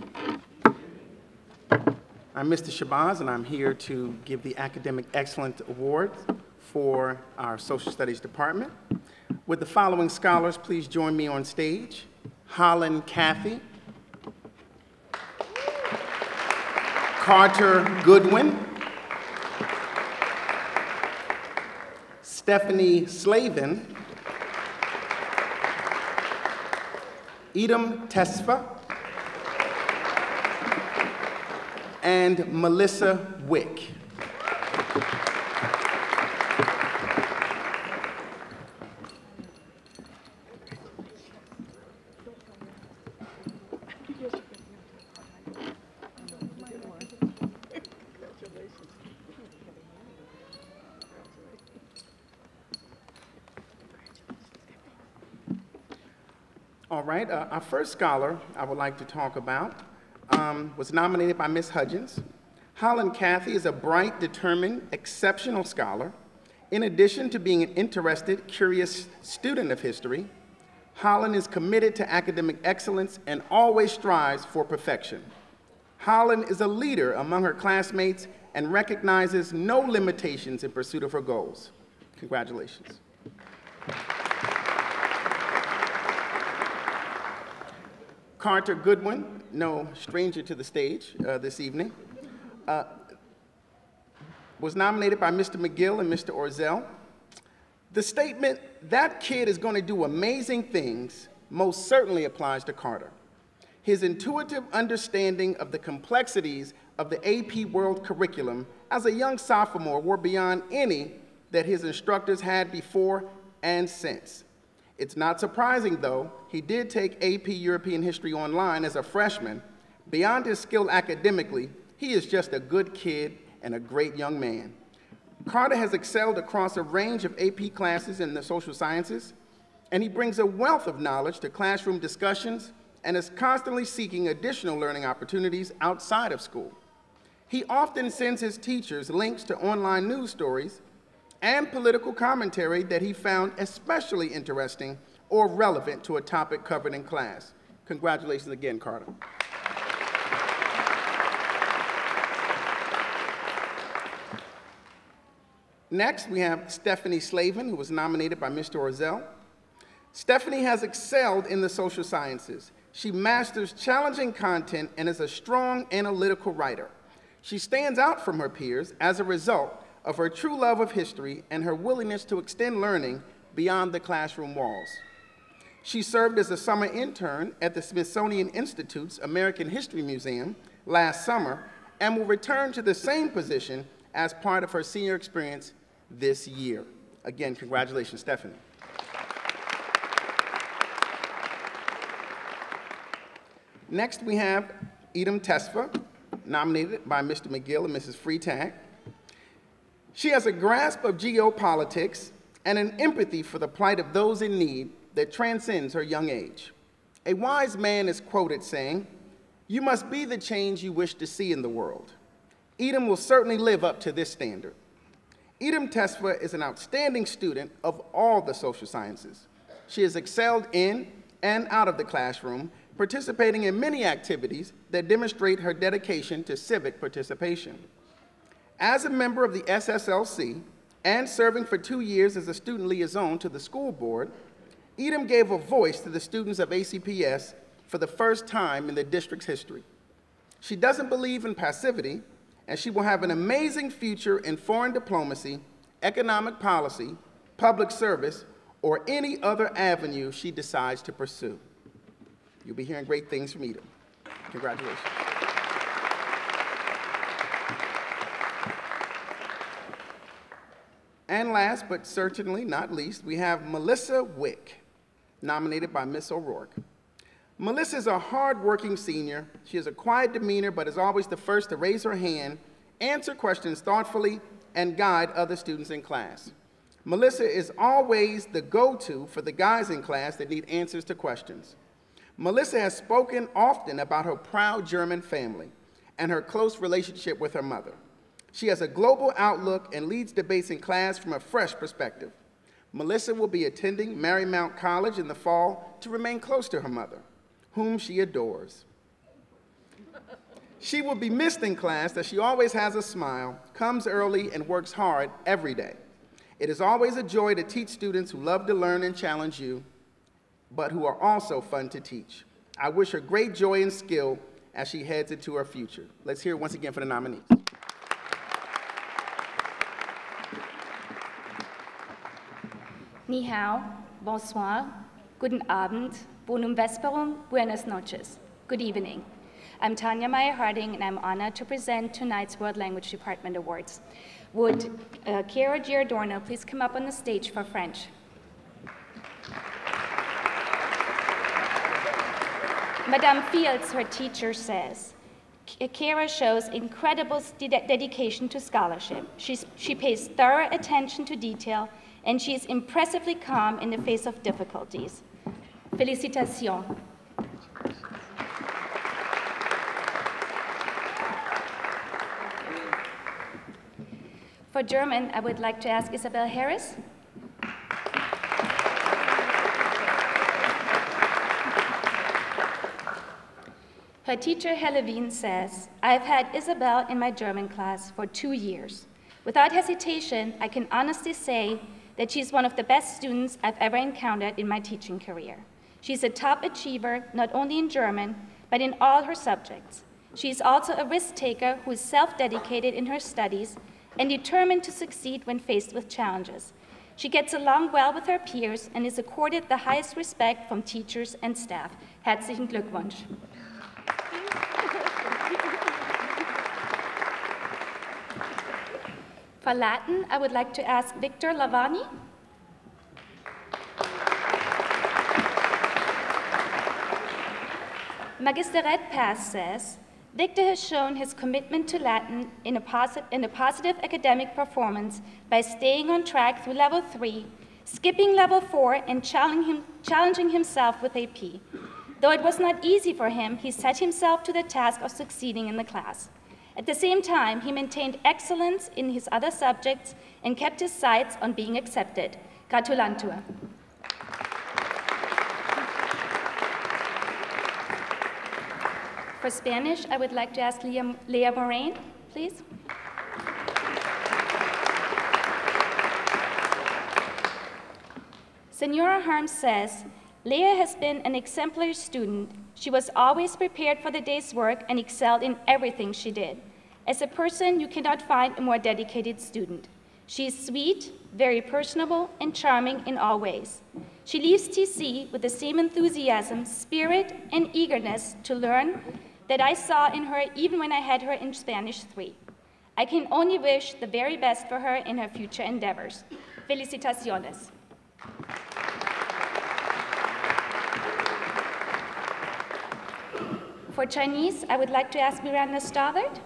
Speaker 17: I'm Mister Shabazz, and I'm here to give the Academic Excellence Award for our Social Studies Department. With the following scholars, please join me on stage. Holland Cathy, Carter Goodwin, Stephanie Slavin, Edom Tesfa, and Melissa Wick. All right, uh, our first scholar I would like to talk about um, was nominated by Miz Hudgens. Holland Cathy is a bright, determined, exceptional scholar. In addition to being an interested, curious student of history, Holland is committed to academic excellence and always strives for perfection. Holland is a leader among her classmates and recognizes no limitations in pursuit of her goals. Congratulations. Carter Goodwin, no stranger to the stage uh, this evening, uh, was nominated by Mister McGill and Mister Orzel. The statement, "that kid is going to do amazing things," most certainly applies to Carter. His intuitive understanding of the complexities of the A P World curriculum as a young sophomore were beyond any that his instructors had before and since. It's not surprising, though, he did take A P European History online as a freshman. Beyond his skill academically, he is just a good kid and a great young man. Carter has excelled across a range of A P classes in the social sciences, and he brings a wealth of knowledge to classroom discussions and is constantly seeking additional learning opportunities outside of school. He often sends his teachers links to online news stories and political commentary that he found especially interesting or relevant to a topic covered in class. Congratulations again, Carter. Next, we have Stephanie Slavin, who was nominated by Mister Orzel. Stephanie has excelled in the social sciences. She masters challenging content and is a strong analytical writer. She stands out from her peers as a result of her true love of history and her willingness to extend learning beyond the classroom walls. She served as a summer intern at the Smithsonian Institute's American History Museum last summer and will return to the same position as part of her senior experience this year. Again, congratulations, Stephanie. Next, we have Edom Tesfa, nominated by Mister McGill and Missus Freitag. She has a grasp of geopolitics and an empathy for the plight of those in need that transcends her young age. A wise man is quoted saying, "You must be the change you wish to see in the world." Edom will certainly live up to this standard. Edom Tesfa is an outstanding student of all the social sciences. She has excelled in and out of the classroom, participating in many activities that demonstrate her dedication to civic participation. As a member of the S S L C and serving for two years as a student liaison to the school board, Edom gave a voice to the students of A C P S for the first time in the district's history. She doesn't believe in passivity, and she will have an amazing future in foreign diplomacy, economic policy, public service, or any other avenue she decides to pursue. You'll be hearing great things from Edom. Congratulations. And last, but certainly not least, we have Melissa Wick, nominated by Miss O'Rourke. Melissa is a hard-working senior. She has a quiet demeanor, but is always the first to raise her hand, answer questions thoughtfully, and guide other students in class. Melissa is always the go-to for the guys in class that need answers to questions. Melissa has spoken often about her proud German family and her close relationship with her mother. She has a global outlook and leads debates in class from a fresh perspective. Melissa will be attending Marymount College in the fall to remain close to her mother, whom she adores. She will be missed in class as she always has a smile, comes early, and works hard every day. It is always a joy to teach students who love to learn and challenge you, but who are also fun to teach. I wish her great joy and skill as she heads into her future. Let's hear it once again for the nominees.
Speaker 18: Ni hao, bonsoir, guten Abend, bonum vesperum, buenas noches, good evening. I'm Tanya Meyer Harding, and I'm honored to present tonight's World Language Department Awards. Would uh, Chiara Giordano please come up on the stage for French? Madame Fields, her teacher, says, Chiara shows incredible dedication to scholarship. She's, she pays thorough attention to detail, and she is impressively calm in the face of difficulties. Félicitations. For German, I would like to ask Isabel Harris. Her teacher, Helene, says, I've had Isabel in my German class for two years. Without hesitation, I can honestly say that she's one of the best students I've ever encountered in my teaching career. She's a top achiever, not only in German, but in all her subjects. She's also a risk taker who is self-dedicated in her studies and determined to succeed when faced with challenges. She gets along well with her peers and is accorded the highest respect from teachers and staff. Herzlichen Glückwunsch. For Latin, I would like to ask Victor Lavani. Magister Red Pass says, Victor has shown his commitment to Latin in a, posi in a positive academic performance by staying on track through level three, skipping level four, and challenging, him, challenging himself with A P. Though it was not easy for him, he set himself to the task of succeeding in the class. At the same time, he maintained excellence in his other subjects and kept his sights on being accepted. Gratulantur. For Spanish, I would like to ask Leah, Leah Moraine, please. Senora Harms says, Leah has been an exemplary student. She was always prepared for the day's work and excelled in everything she did. As a person, you cannot find a more dedicated student. She is sweet, very personable, and charming in all ways. She leaves T C with the same enthusiasm, spirit, and eagerness to learn that I saw in her even when I had her in Spanish three. I can only wish the very best for her in her future endeavors. Felicitaciones. For Chinese, I would like to ask Miranda Stothard.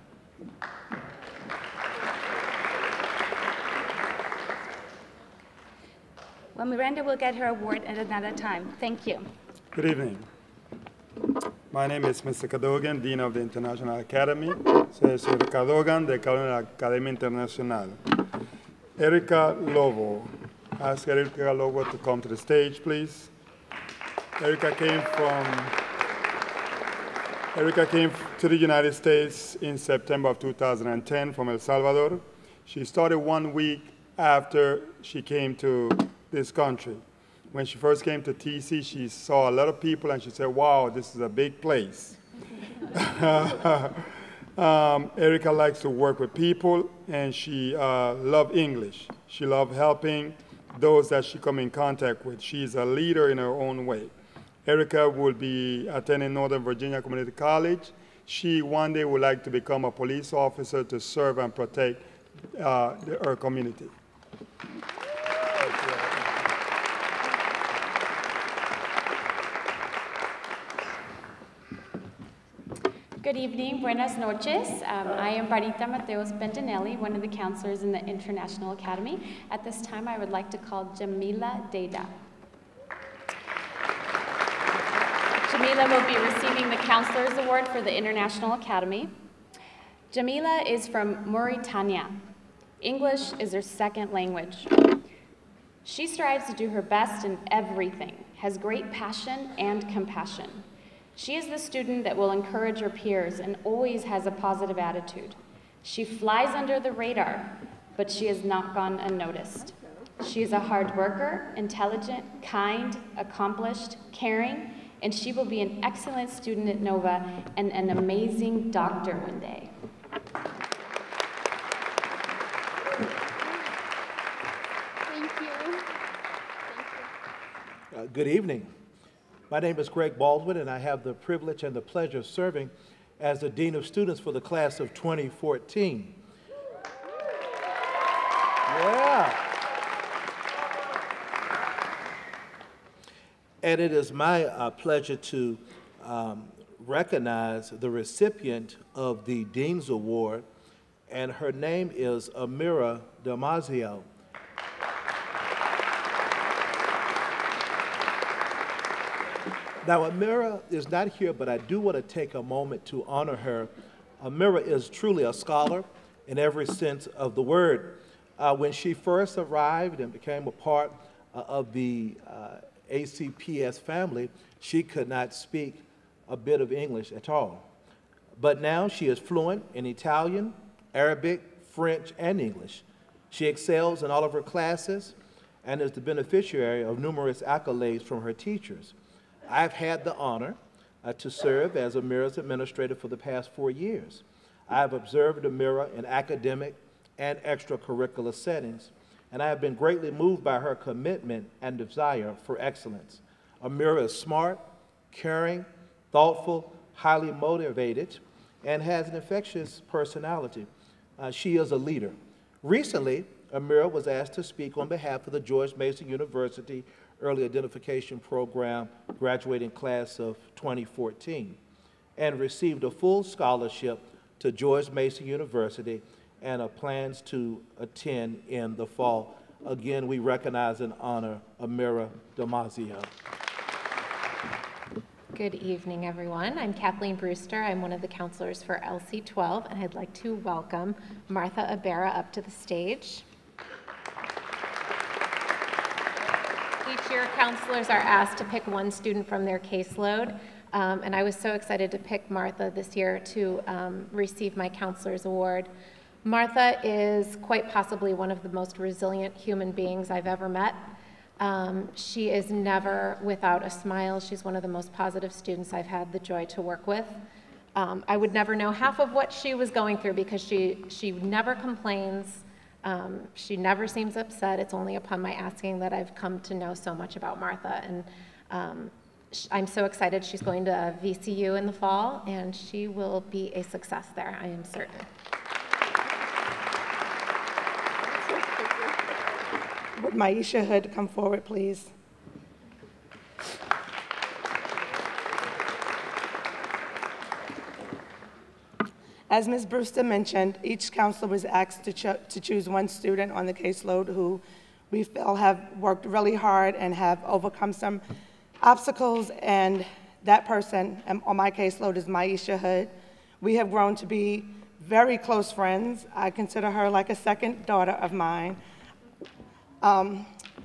Speaker 18: Well, Miranda will get her award at another time. Thank you.
Speaker 19: Good evening. My name is Mister Cadogan, Dean of the International Academy. Soy Sir Cadogan de la Academia Internacional. Erica Lobo. Ask Erica Lobo to come to the stage, please. Erica came from Erica came to the United States in September of two thousand ten from El Salvador. She started one week after she came to this country. When she first came to T C, she saw a lot of people and she said, wow, this is a big place. um, Erica likes to work with people and she uh, loves English. She loves helping those that she come in contact with. She's a leader in her own way. Erica will be attending Northern Virginia Community College. She one day would like to become a police officer to serve and protect uh, the, her community.
Speaker 20: Good evening, buenas noches. Um, I am Barita Mateos Bentinelli, one of the counselors in the International Academy. At this time, I would like to call Jamila Deda. Jamila will be receiving the Counselor's Award for the International Academy. Jamila is from Mauritania. English is her second language. She strives to do her best in everything, has great passion and compassion. She is the student that will encourage her peers and always has a positive attitude. She flies under the radar, but she has not gone unnoticed. She is a hard worker, intelligent, kind, accomplished, caring, and she will be an excellent student at Nova and an amazing doctor one day.
Speaker 2: Thank you.
Speaker 21: Uh, good evening. My name is Greg Baldwin, and I have the privilege and the pleasure of serving as the Dean of Students for the class of twenty fourteen. Yeah. And it is my uh, pleasure to um, recognize the recipient of the Dean's Award, and her name is Amira Damasio. Now, Amira is not here, but I do want to take a moment to honor her. Amira is truly a scholar in every sense of the word. Uh, when she first arrived and became a part uh, of the uh, A C P S family, she could not speak a bit of English at all. But now she is fluent in Italian, Arabic, French, and English. She excels in all of her classes and is the beneficiary of numerous accolades from her teachers. I've had the honor uh, to serve as Amira's administrator for the past four years. I've observed Amira in academic and extracurricular settings, and I have been greatly moved by her commitment and desire for excellence. Amira is smart, caring, thoughtful, highly motivated, and has an infectious personality. Uh, she is a leader. Recently, Amira was asked to speak on behalf of the George Mason University Early Identification Program graduating class of twenty fourteen and received a full scholarship to George Mason University and uh, plans to attend in the fall. Again, we recognize and honor Amira Damasio.
Speaker 3: Good evening, everyone. I'm Kathleen Brewster. I'm one of the counselors for L C twelve, and I'd like to welcome Martha Abera up to the stage. Each year, counselors are asked to pick one student from their caseload, um, and I was so excited to pick Martha this year to um, receive my Counselor's Award. Martha is quite possibly one of the most resilient human beings I've ever met. Um, she is never without a smile. She's one of the most positive students I've had the joy to work with. Um, I would never know half of what she was going through because she, she never complains. Um, she never seems upset. It's only upon my asking that I've come to know so much about Martha. And um, I'm so excited she's going to V C U in the fall, and she will be a success there, I am certain.
Speaker 1: Would Maisha Hood come forward, please? As Miz Brewster mentioned, each counselor was asked to, cho to choose one student on the caseload who we feel have worked really hard and have overcome some obstacles, and that person on my caseload is Maisha Hood. We have grown to be very close friends. I consider her like a second daughter of mine. Um,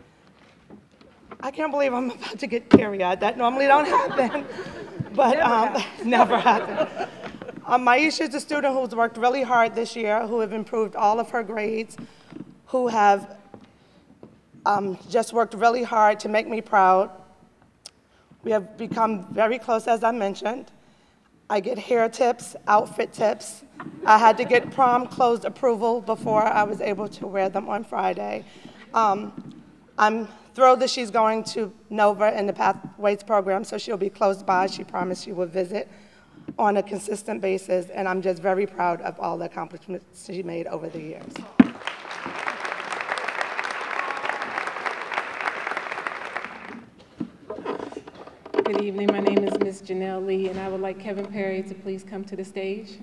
Speaker 1: I can't believe I'm about to get teary-eyed. That normally don't happen, but never, um, happens. never happened. Um, Maisha is a student who's worked really hard this year, who have improved all of her grades, who have um, just worked really hard to make me proud. We have become very close, as I mentioned. I get hair tips, outfit tips. I had to get prom clothes approval before I was able to wear them on Friday. Um, I'm thrilled that she's going to Nova in the Pathways program, so she'll be close by. She promised she will visit on a consistent basis, and I'm just very proud of all the accomplishments she made over the years.
Speaker 22: Good evening. My name is Miz Janelle Lee, and I would like Kevin Perry to please come to the stage.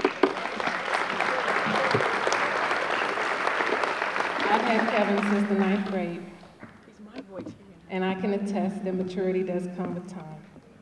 Speaker 22: I've had Kevin since the ninth grade, and I can attest that maturity does come with time.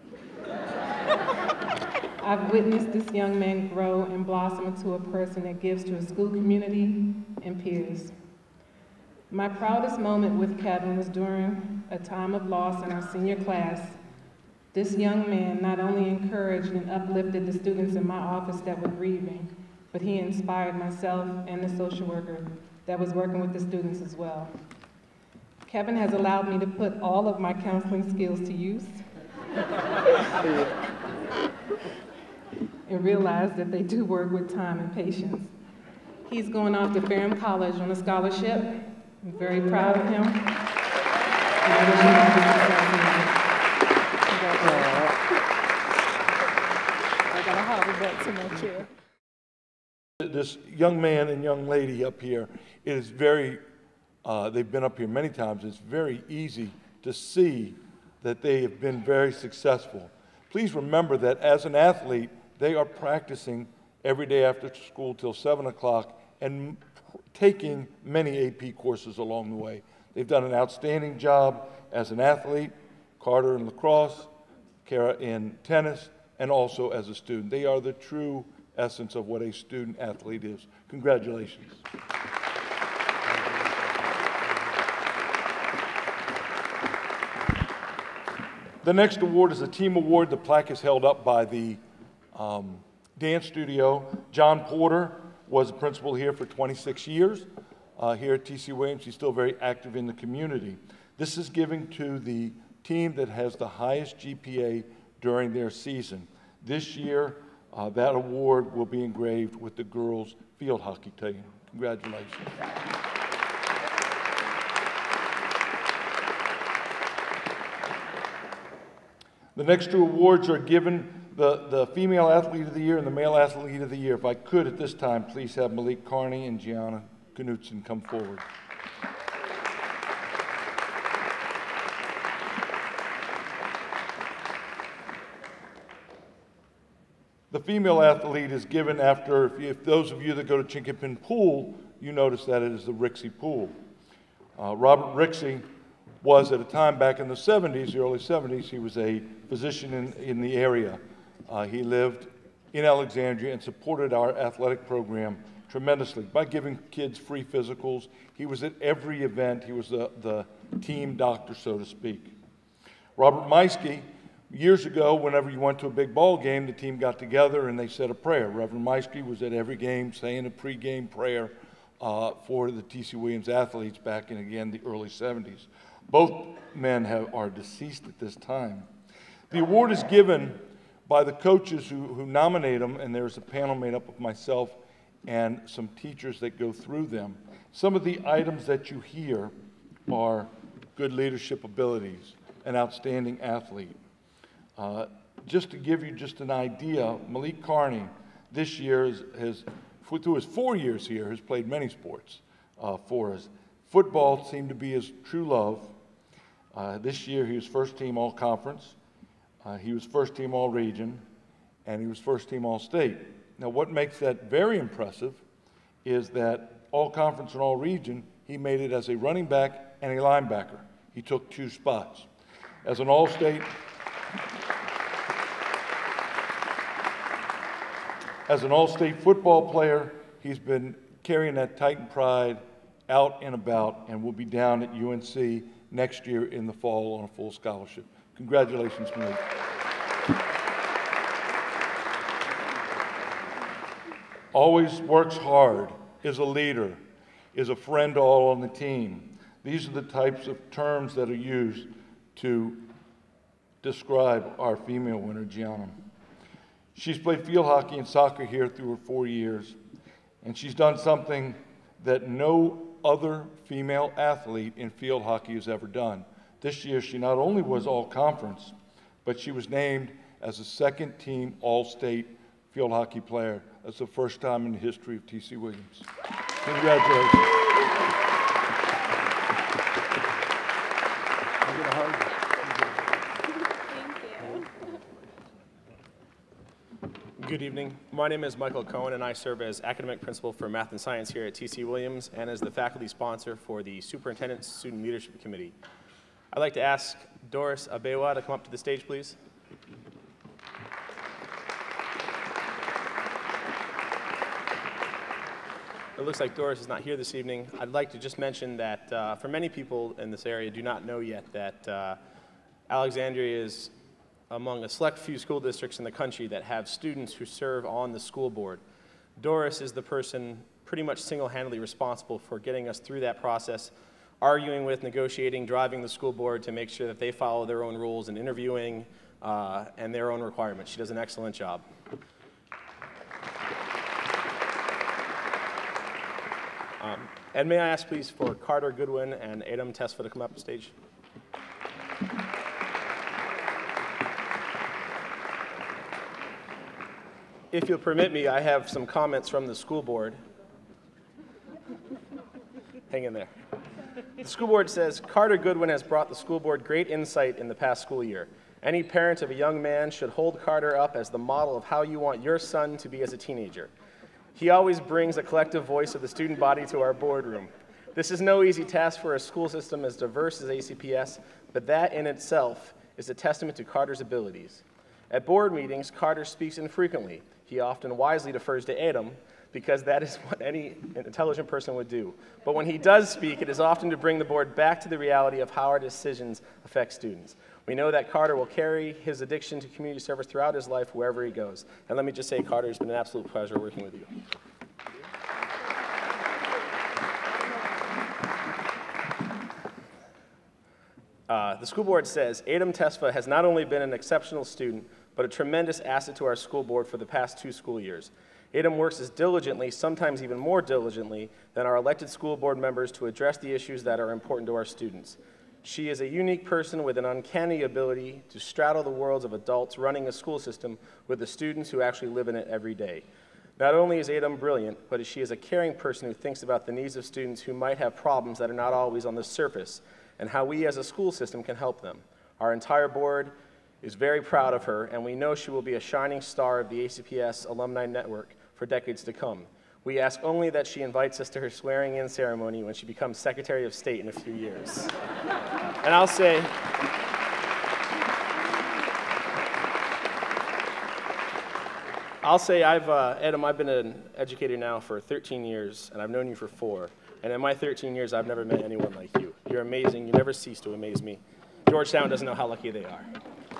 Speaker 22: I've witnessed this young man grow and blossom into a person that gives to his school community and peers. My proudest moment with Kevin was during a time of loss in our senior class. This young man not only encouraged and uplifted the students in my office that were grieving, but he inspired myself and the social worker that was working with the students as well. Kevin has allowed me to put all of my counseling skills to use and realize that they do work with time and patience. He's going off to Ferrum College on a scholarship. I'm very proud of him. And I wish him all the success in life.
Speaker 1: I gotta hold that to my chair.
Speaker 11: This young man and young lady up here, it is very, uh, they've been up here many times, it's very easy to see that they have been very successful. Please remember that as an athlete, they are practicing every day after school till seven o'clock and taking many A P courses along the way. They've done an outstanding job as an athlete. Carter in lacrosse, Kara in tennis, and also as a student. They are the true essence of what a student athlete is. Congratulations. The next award is a team award. The plaque is held up by the um, dance studio. John Porter was a principal here for twenty-six years. Uh, here at T C Williams, he's still very active in the community. This is given to the team that has the highest G P A during their season. This year, uh, that award will be engraved with the girls' field hockey team. Congratulations. The next two awards are given the, the Female Athlete of the Year and the Male Athlete of the Year. If I could at this time, please have Malik Carney and Gianna Knutson come forward. The female athlete is given after, if, you, if those of you that go to Chinkapin Pool, you notice that it is the Rixey Pool. Uh, Robert Rixey was at a time back in the seventies, the early seventies, he was a physician in, in the area. Uh, he lived in Alexandria and supported our athletic program tremendously by giving kids free physicals. He was at every event. He was the, the team doctor, so to speak. Robert Meiske, years ago, whenever you went to a big ball game, the team got together and they said a prayer. Reverend Meiske was at every game saying a pregame prayer uh, for the T C Williams athletes back in, again, the early seventies. Both men have, are deceased at this time. The award is given by the coaches who, who nominate them, and there's a panel made up of myself and some teachers that go through them. Some of the items that you hear are good leadership abilities, an outstanding athlete. Uh, just to give you just an idea, Malik Carney this year has, has through his four years here, has played many sports uh, for us. Football seemed to be his true love. Uh, this year he was first team all conference, uh, he was first team all region, and he was first team all state. Now what makes that very impressive is that all conference and all region, he made it as a running back and a linebacker. He took two spots. As an all-state, as an all-state football player, he's been carrying that Titan pride out and about and will be down at U N C next year in the fall on a full scholarship. Congratulations, Malik. Always works hard, is a leader, is a friend to all on the team. These are the types of terms that are used to describe our female winner, Gianna. She's played field hockey and soccer here through her four years, and she's done something that no other female athlete in field hockey has ever done. This year, she not only was all-conference, but she was named as a second-team all-state field hockey player. That's the first time in the history of T C Williams. Congratulations.
Speaker 4: Good evening. My name is Michael Cohen, and I serve as academic principal for math and science here at T C Williams and as the faculty sponsor for the Superintendent Student Leadership Committee. I'd like to ask Doris Abewa to come up to the stage, please. It looks like Doris is not here this evening. I'd like to just mention that uh, for many people in this area do not know yet that uh, Alexandria is among a select few school districts in the country that have students who serve on the school board. Doris is the person pretty much single-handedly responsible for getting us through that process, arguing with, negotiating, driving the school board to make sure that they follow their own rules and interviewing uh, and their own requirements. She does an excellent job. Um, and may I ask, please, for Carter Goodwin and Adam Tesfa to come up on stage. If you'll permit me, I have some comments from the school board. Hang in there. The school board says, Carter Goodwin has brought the school board great insight in the past school year. Any parent of a young man should hold Carter up as the model of how you want your son to be as a teenager. He always brings a collective voice of the student body to our boardroom. This is no easy task for a school system as diverse as A C P S, but that in itself is a testament to Carter's abilities. At board meetings, Carter speaks infrequently. He often wisely defers to Adam, because that is what any intelligent person would do. But when he does speak, it is often to bring the board back to the reality of how our decisions affect students. We know that Carter will carry his addiction to community service throughout his life wherever he goes. And let me just say, Carter, it's been an absolute pleasure working with you. Uh, the school board says, Adam Tesfa has not only been an exceptional student, but a tremendous asset to our school board for the past two school years. Adam works as diligently, sometimes even more diligently, than our elected school board members to address the issues that are important to our students. She is a unique person with an uncanny ability to straddle the worlds of adults running a school system with the students who actually live in it every day. Not only is Adam brilliant, but she is a caring person who thinks about the needs of students who might have problems that are not always on the surface, and how we as a school system can help them. Our entire board is very proud of her, and we know she will be a shining star of the A C P S Alumni Network for decades to come. We ask only that she invites us to her swearing-in ceremony when she becomes Secretary of State in a few years. And I'll say, I'll say I've, uh, Adam, I've been an educator now for thirteen years, and I've known you for four. And in my thirteen years, I've never met anyone like you. You're amazing. You never cease to amaze me. Georgetown doesn't know how lucky they are.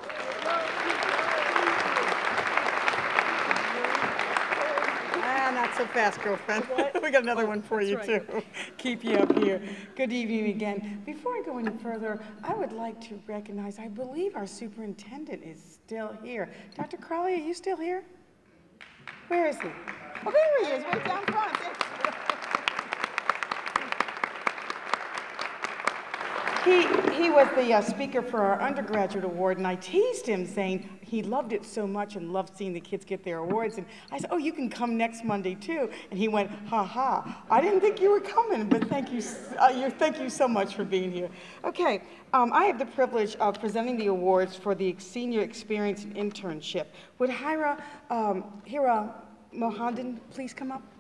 Speaker 1: Ah, not so fast, girlfriend. We got another one for you,
Speaker 5: right.
Speaker 1: too. Keep you up here. Good evening again. Before I go any further, I would like to recognize, I believe our superintendent is still here. Doctor Crowley, are you still here? Where is he? Oh, there he is, right down front. He, he was the uh, speaker for our undergraduate award, and I teased him saying he loved it so much and loved seeing the kids get their awards. And I said, oh, you can come next Monday, too. And he went, ha ha, I didn't think you were coming, but thank you, uh, you, thank you so much for being here. Okay, um, I have the privilege of presenting the awards for the Senior Experience and Internship. Would Hira, um, Hira Mohandan please come up?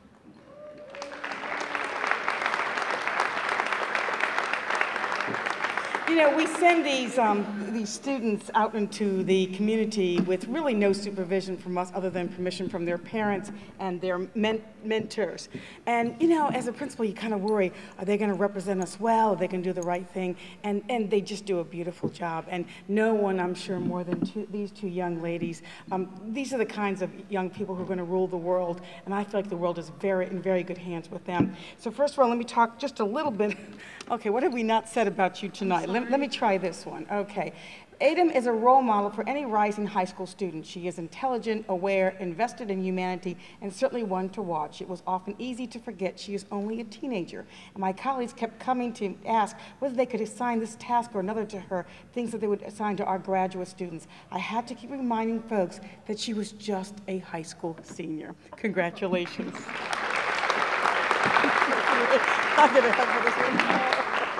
Speaker 1: You know, we send these, um, these students out into the community with really no supervision from us other than permission from their parents and their men mentors. And, you know, as a principal, you kind of worry, are they going to represent us well? Are they going to do the right thing? And, and they just do a beautiful job. And no one, I'm sure, more than two, these two young ladies. Um, these are the kinds of young people who are going to rule the world. And I feel like the world is very, in very good hands with them. So first of all, let me talk just a little bit. Okay, what have we not said about you tonight? Let, let me try this one. Okay. Adam is a role model for any rising high school student. She is intelligent, aware, invested in humanity, and certainly one to watch. It was often easy to forget she is only a teenager. And my colleagues kept coming to ask whether they could assign this task or another to her, things that they would assign to our graduate students. I had to keep reminding folks that she was just a high school senior. Congratulations. I'm gonna have this one.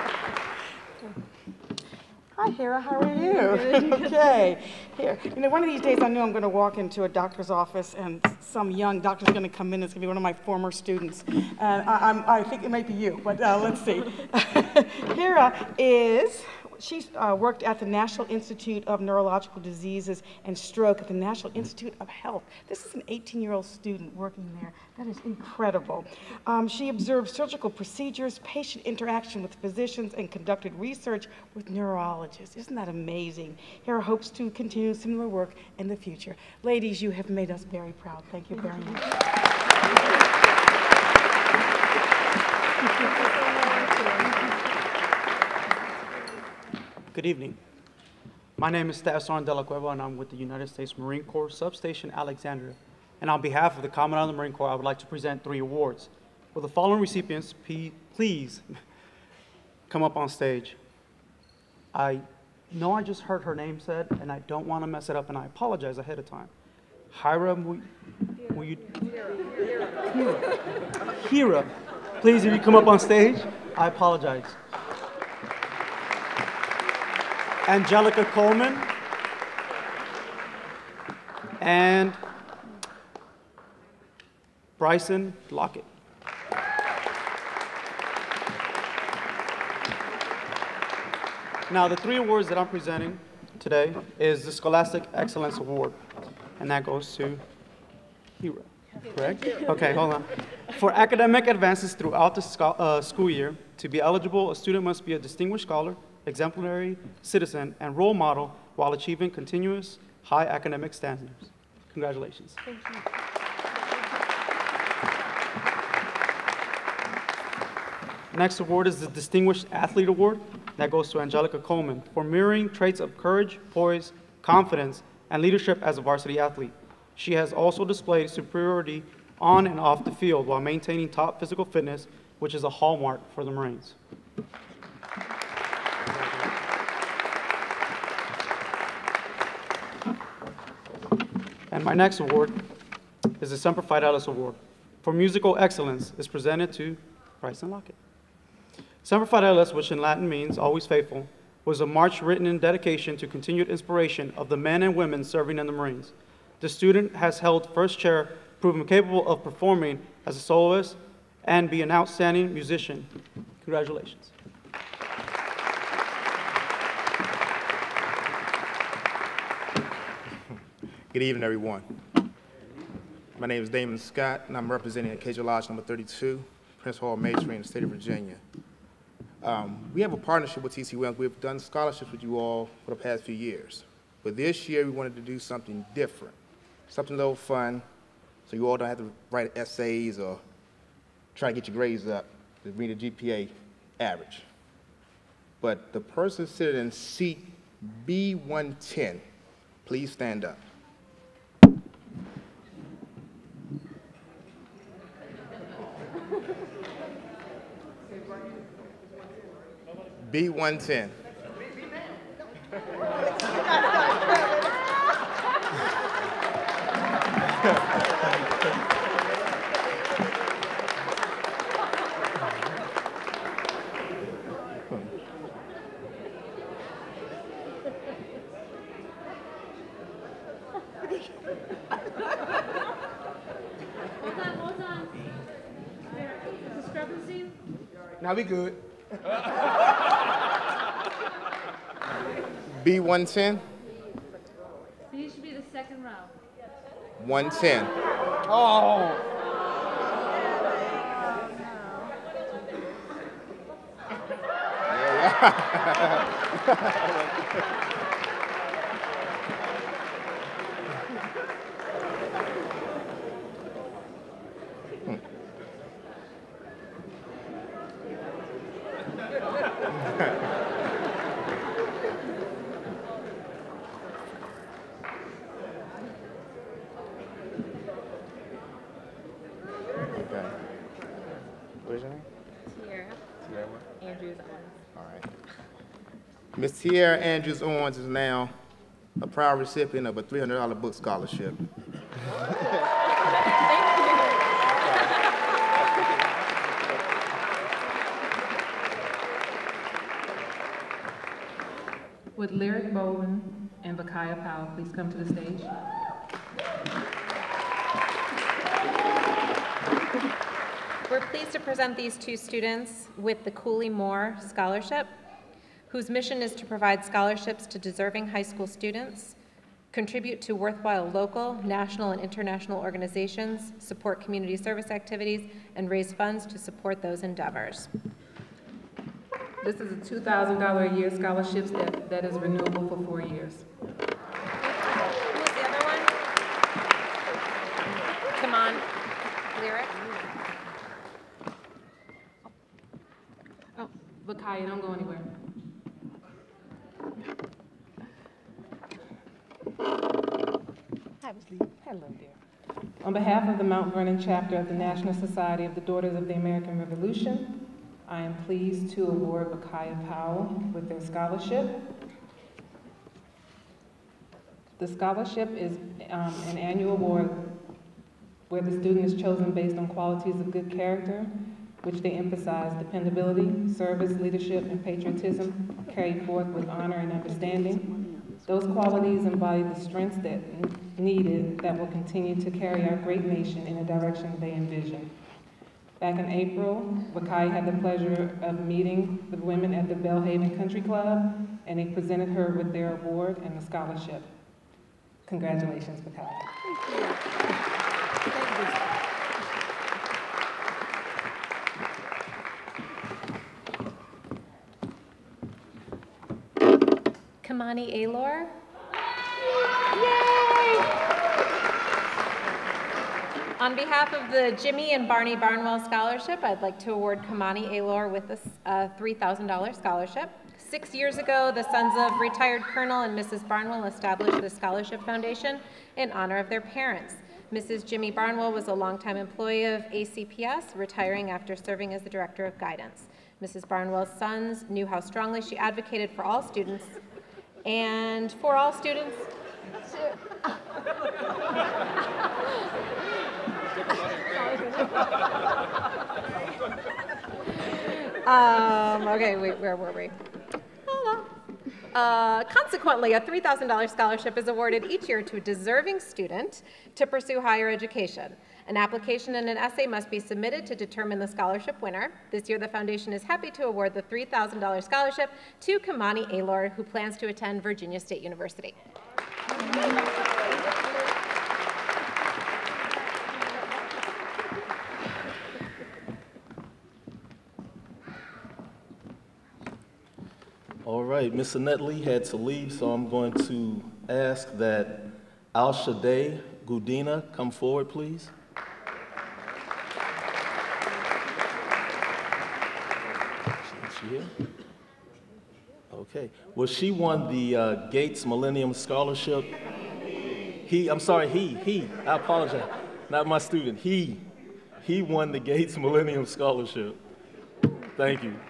Speaker 1: Hi, Hira, how are you? Okay, here. You know, one of these days I knew I'm going to walk into a doctor's office and some young doctor's going to come in. It's going to be one of my former students. And I, I'm, I think it might be you, but uh, let's see. Hira is, she's uh, worked at the National Institute of Neurological Diseases and Stroke at the National Institute of Health. This is an eighteen-year-old student working there. That is incredible. Um, she observed surgical procedures, patient interaction with physicians, and conducted research with neurologists. Isn't that amazing? Hira hopes to continue similar work in the future. Ladies, you have made us very proud. Thank you very much.
Speaker 5: Good evening. My name is Staff Sergeant De La Cueva, and I'm with the United States Marine Corps Substation Alexandria. And on behalf of the Commandant of the Marine Corps, I would like to present three awards. Will the following recipients please come up on stage? I know I just heard her name said, and I don't want to mess it up, and I apologize ahead of time. Hira, will, will you? Hira. Hira, please, if you come up on stage, I apologize. Angelica Coleman, and Bryson Lockett. Now, the three awards that I'm presenting today is the Scholastic Excellence Award, and that goes to Hero, correct? Okay, hold on. For academic advances throughout the scho- uh, school year, to be eligible, a student must be a distinguished scholar, exemplary citizen, and role model while achieving continuous high academic standards. Congratulations.
Speaker 2: Thank you.
Speaker 5: Next award is the Distinguished Athlete Award. That goes to Angelica Coleman for mirroring traits of courage, poise, confidence, and leadership as a varsity athlete. She has also displayed superiority on and off the field while maintaining top physical fitness, which is a hallmark for the Marines. And my next award is the Semper Fidelis Award for musical excellence is presented to Bryson Lockett. Semper Fidelis, which in Latin means always faithful, was a march written in dedication to continued inspiration of the men and women serving in the Marines. The student has held first chair, proven capable of performing as a soloist, and be an outstanding musician. Congratulations.
Speaker 6: Good evening, everyone. My name is Damon Scott, and I'm representing Acacia Lodge number thirty-two, Prince Hall Masonry in the state of Virginia. Um, we have a partnership with T C Williams. We've done scholarships with you all for the past few years. But this year, we wanted to do something different, something a little fun, so you all don't have to write essays or try to get your grades up to bring the G P A average. But the person sitting in seat B one ten, please stand up. B one ten. Now we good. B one ten.
Speaker 7: These should be the second row.
Speaker 6: one ten.
Speaker 5: Oh.
Speaker 6: What is your name?
Speaker 7: Tierra.
Speaker 6: Tierra what?
Speaker 7: Andrews Owens.
Speaker 6: All right. Miss Tierra Andrews Owens is now a proud recipient of a three hundred dollar book scholarship.
Speaker 22: Would Lyric Bowen and Vakaya Powell please come to the stage?
Speaker 3: We're pleased to present these two students with the Cooley Moore Scholarship, whose mission is to provide scholarships to deserving high school students, contribute to worthwhile local, national, and international organizations, support community service activities, and raise funds to support those endeavors.
Speaker 22: This is a two thousand dollars a year scholarship that, that is renewable for four years.
Speaker 3: Who was the other one? Come on, Lyric.
Speaker 22: Oh, Vakaya, don't go anywhere. Hello, dear. On behalf of the Mount Vernon chapter of the National Society of the Daughters of the American Revolution, I am pleased to award Vakaya Powell with their scholarship. The scholarship is um, an annual award where the student is chosen based on qualities of good character, which they emphasize dependability, service, leadership, and patriotism carried forth with honor and understanding. Those qualities embody the strengths that needed that will continue to carry our great nation in a direction they envision. Back in April, Wakai had the pleasure of meeting the women at the Bellhaven Country Club, and they presented her with their award and a scholarship. Congratulations, Wakai.
Speaker 3: Kamani Aylor. On behalf of the Jimmy and Barney Barnwell Scholarship, I'd like to award Kamani Aylor with a uh, three thousand dollar scholarship. Six years ago, the sons of retired Colonel and Missus Barnwell established the Scholarship Foundation in honor of their parents. Missus Jimmy Barnwell was a longtime employee of A C P S, retiring after serving as the Director of Guidance. Missus Barnwell's sons knew how strongly she advocated for all students, and for all students, um, okay, wait, where were we? Uh, consequently, a three thousand dollar scholarship is awarded each year to a deserving student to pursue higher education. An application and an essay must be submitted to determine the scholarship winner. This year, the foundation is happy to award the three thousand dollar scholarship to Kamani Aylor, who plans to attend Virginia State University.
Speaker 21: All right, Miz Annette Lee had to leave, so I'm going to ask that Al-Shadeh Gudina come forward, please. Is she here? Okay. Well, she won the uh, Gates Millennium Scholarship. He, I'm sorry, he, he, I apologize, not my student, he, he won the Gates Millennium Scholarship. Thank you.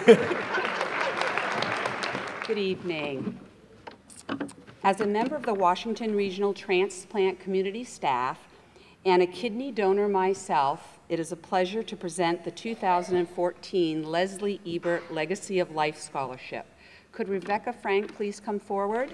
Speaker 9: Good evening. As a member of the Washington Regional Transplant Community staff and a kidney donor myself, it is a pleasure to present the two thousand fourteen Leslie Ebert Legacy of Life Scholarship. Could Rebecca Frank please come forward?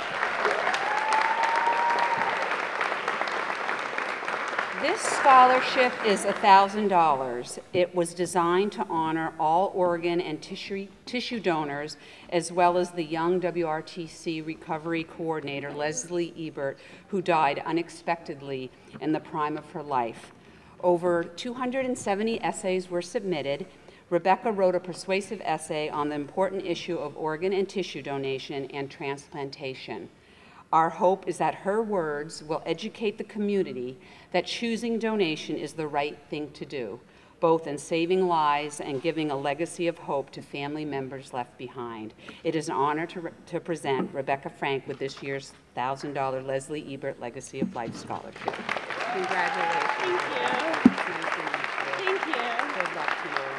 Speaker 9: This scholarship is one thousand dollars. It was designed to honor all organ and tissue, tissue donors, as well as the young W R T C recovery coordinator, Leslie Ebert, who died unexpectedly in the prime of her life. Over two hundred seventy essays were submitted. Rebecca wrote a persuasive essay on the important issue of organ and tissue donation and transplantation. Our hope is that her words will educate the community that choosing donation is the right thing to do, both in saving lives and giving a legacy of hope to family members left behind. It is an honor to, re to present Rebecca Frank with this year's one thousand dollar Leslie Ebert Legacy of Life Scholarship. Congratulations.
Speaker 10: Thank you.
Speaker 9: Nice to meet you.
Speaker 10: Thank you.
Speaker 9: Good luck to you.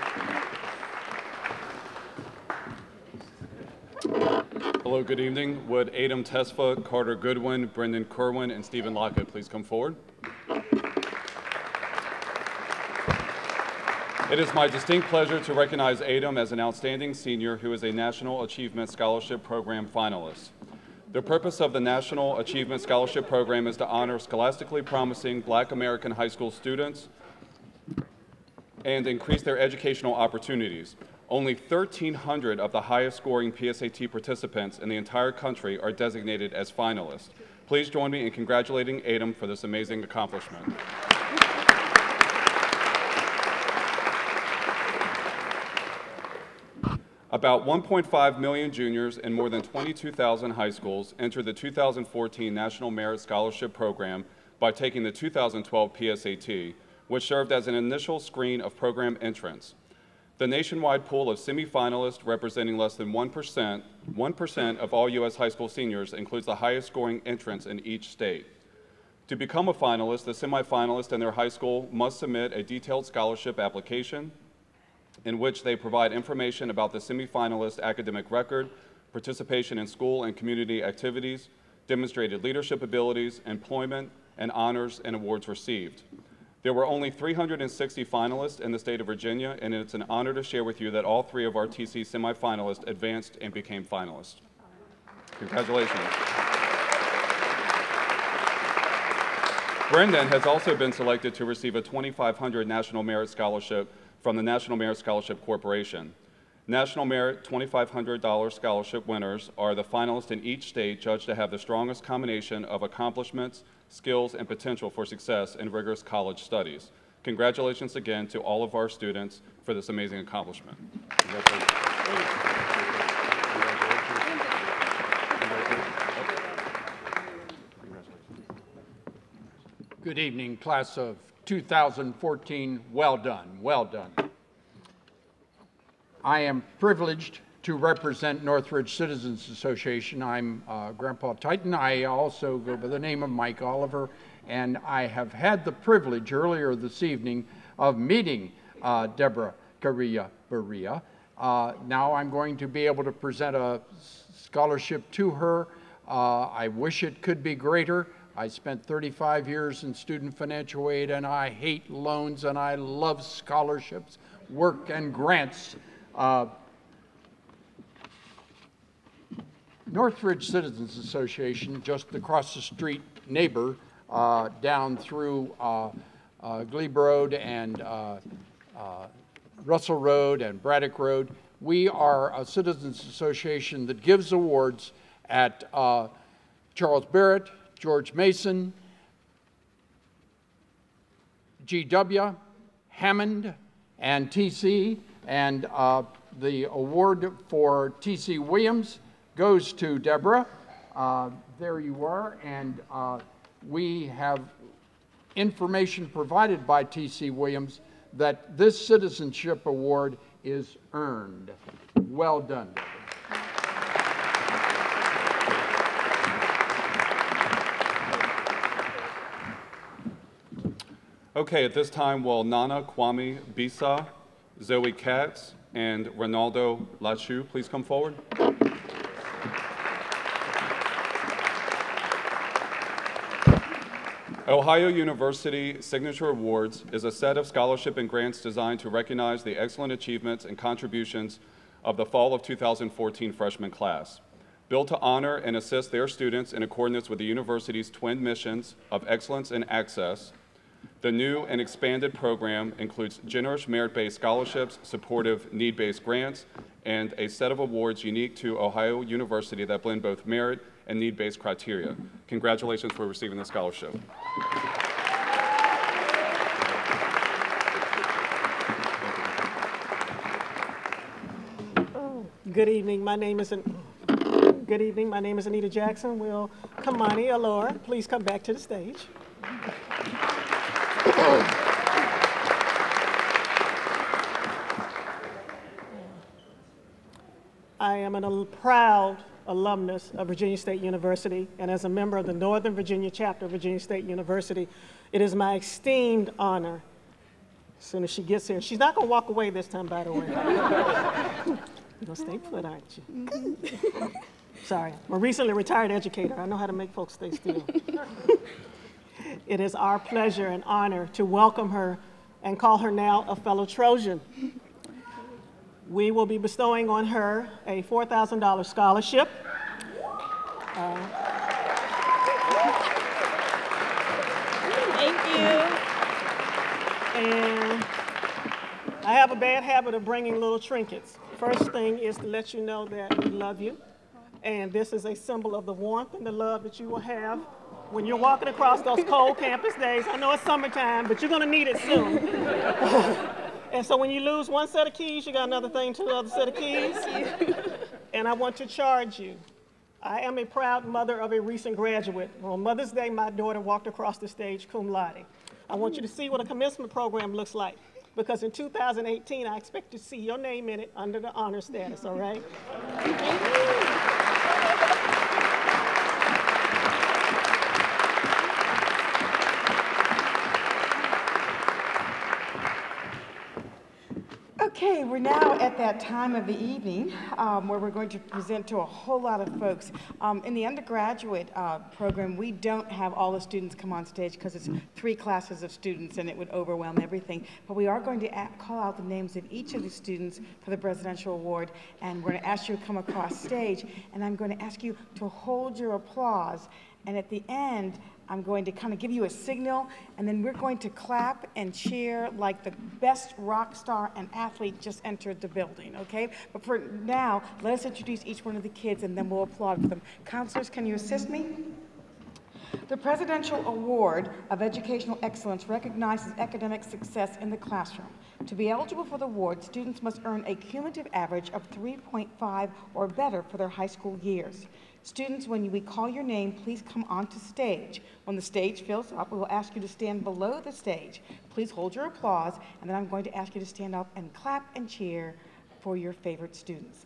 Speaker 23: Hello, good evening. Would Adam Tesfa, Carter Goodwin, Brendan Kerwin, and Stephen Lockett please come forward? It is my distinct pleasure to recognize Adam as an outstanding senior who is a National Achievement Scholarship Program finalist. The purpose of the National Achievement Scholarship Program is to honor scholastically promising Black American high school students and increase their educational opportunities. Only thirteen hundred of the highest scoring P S A T participants in the entire country are designated as finalists. Please join me in congratulating Adam for this amazing accomplishment. About one point five million juniors and more than twenty-two thousand high schools entered the two thousand fourteen National Merit Scholarship Program by taking the two thousand twelve P S A T, which served as an initial screen of program entrants. The nationwide pool of semifinalists representing less than one percent, one percent of all U S high school seniors includes the highest scoring entrants in each state. To become a finalist, the semifinalists and their high school must submit a detailed scholarship application in which they provide information about the semifinalist academic record, participation in school and community activities, demonstrated leadership abilities, employment, and honors and awards received. There were only three hundred sixty finalists in the state of Virginia, and it's an honor to share with you that all three of our T C semifinalists advanced and became finalists. Congratulations. Brendan has also been selected to receive a twenty-five hundred dollars National Merit Scholarship from the National Merit Scholarship Corporation. National Merit twenty-five hundred dollar scholarship winners are the finalists in each state judged to have the strongest combination of accomplishments, skills, and potential for success in rigorous college studies. Congratulations again to all of our students for this amazing accomplishment.
Speaker 8: Good evening, class of two thousand fourteen. Well done, well done. I am privileged to represent Northridge Citizens Association. I'm uh, Grandpa Titan. I also go by the name of Mike Oliver, and I have had the privilege earlier this evening of meeting uh, Deborah Correa Berea. Uh, now I'm going to be able to present a scholarship to her. Uh, I wish it could be greater. I spent thirty-five years in student financial aid, and I hate loans, and I love scholarships, work, and grants. Uh, Northridge Citizens Association, just across the street, neighbor, uh, down through uh, uh, Glebe Road and uh, uh, Russell Road and Braddock Road. We are a citizens association that gives awards at uh, Charles Barrett, George Mason, G W, Hammond, and T C, and uh, the award for T C Williams goes to Deborah. Uh, there you are, and uh, we have information provided by T C Williams that this citizenship award is earned. Well done, Deborah.
Speaker 23: Okay, at this time, will Nana Kwame Bisa, Zoe Katz, and Ronaldo Lachu please come forward? Ohio University Signature Awards is a set of scholarship and grants designed to recognize the excellent achievements and contributions of the fall of two thousand fourteen freshman class. Built to honor and assist their students in accordance with the university's twin missions of excellence and access, the new and expanded program includes generous merit-based scholarships, supportive need-based grants, and a set of awards unique to Ohio University that blend both merit and need-based criteria. Congratulations for receiving this scholarship.
Speaker 10: Good evening. My name is An Good evening. My name is Anita Jackson. Will Kamani Alora please come back to the stage? I am a proud alumnus of Virginia State University, and as a member of the Northern Virginia chapter of Virginia State University, it is my esteemed honor, as soon as she gets here, she's not going to walk away this time, by the way. You're going to stay put, aren't you? Sorry, I'm a recently retired educator. I know how to make folks stay still. It is our pleasure and honor to welcome her and call her now a fellow Trojan. We will be bestowing on her a four thousand dollar scholarship. Uh, Thank you. And I have a bad habit of bringing little trinkets. First thing is to let you know that we love you. And this is a symbol of the warmth and the love that you will have when you're walking across those cold campus days. I know it's summertime, but you're going to need it soon. And so when you lose one set of keys, you got another thing to the other set of keys. And I want to charge you. I am a proud mother of a recent graduate. On Mother's Day, my daughter walked across the stage cum laude. I want you to see what a commencement program looks like, because in two thousand eighteen, I expect to see your name in it under the honor status, all right?
Speaker 1: Okay, we're now at that time of the evening um, where we're going to present to a whole lot of folks. Um, in the undergraduate uh, program, we don't have all the students come on stage because it's three classes of students and it would overwhelm everything. But we are going to call out the names of each of the students for the Presidential Award, and we're going to ask you to come across stage, and I'm going to ask you to hold your applause And at the end, I'm going to kind of give you a signal, and then we're going to clap and cheer like the best rock star and athlete just entered the building, okay? But for now, let us introduce each one of the kids, and then we'll applaud for them. Counselors, can you assist me? The Presidential Award of Educational Excellence recognizes academic success in the classroom. To be eligible for the award, students must earn a cumulative average of three point five or better for their high school years. Students, when we call your name, please come onto stage. When the stage fills up, we will ask you to stand below the stage. Please hold your applause, and then I'm going to ask you to stand up and clap and cheer for your favorite students.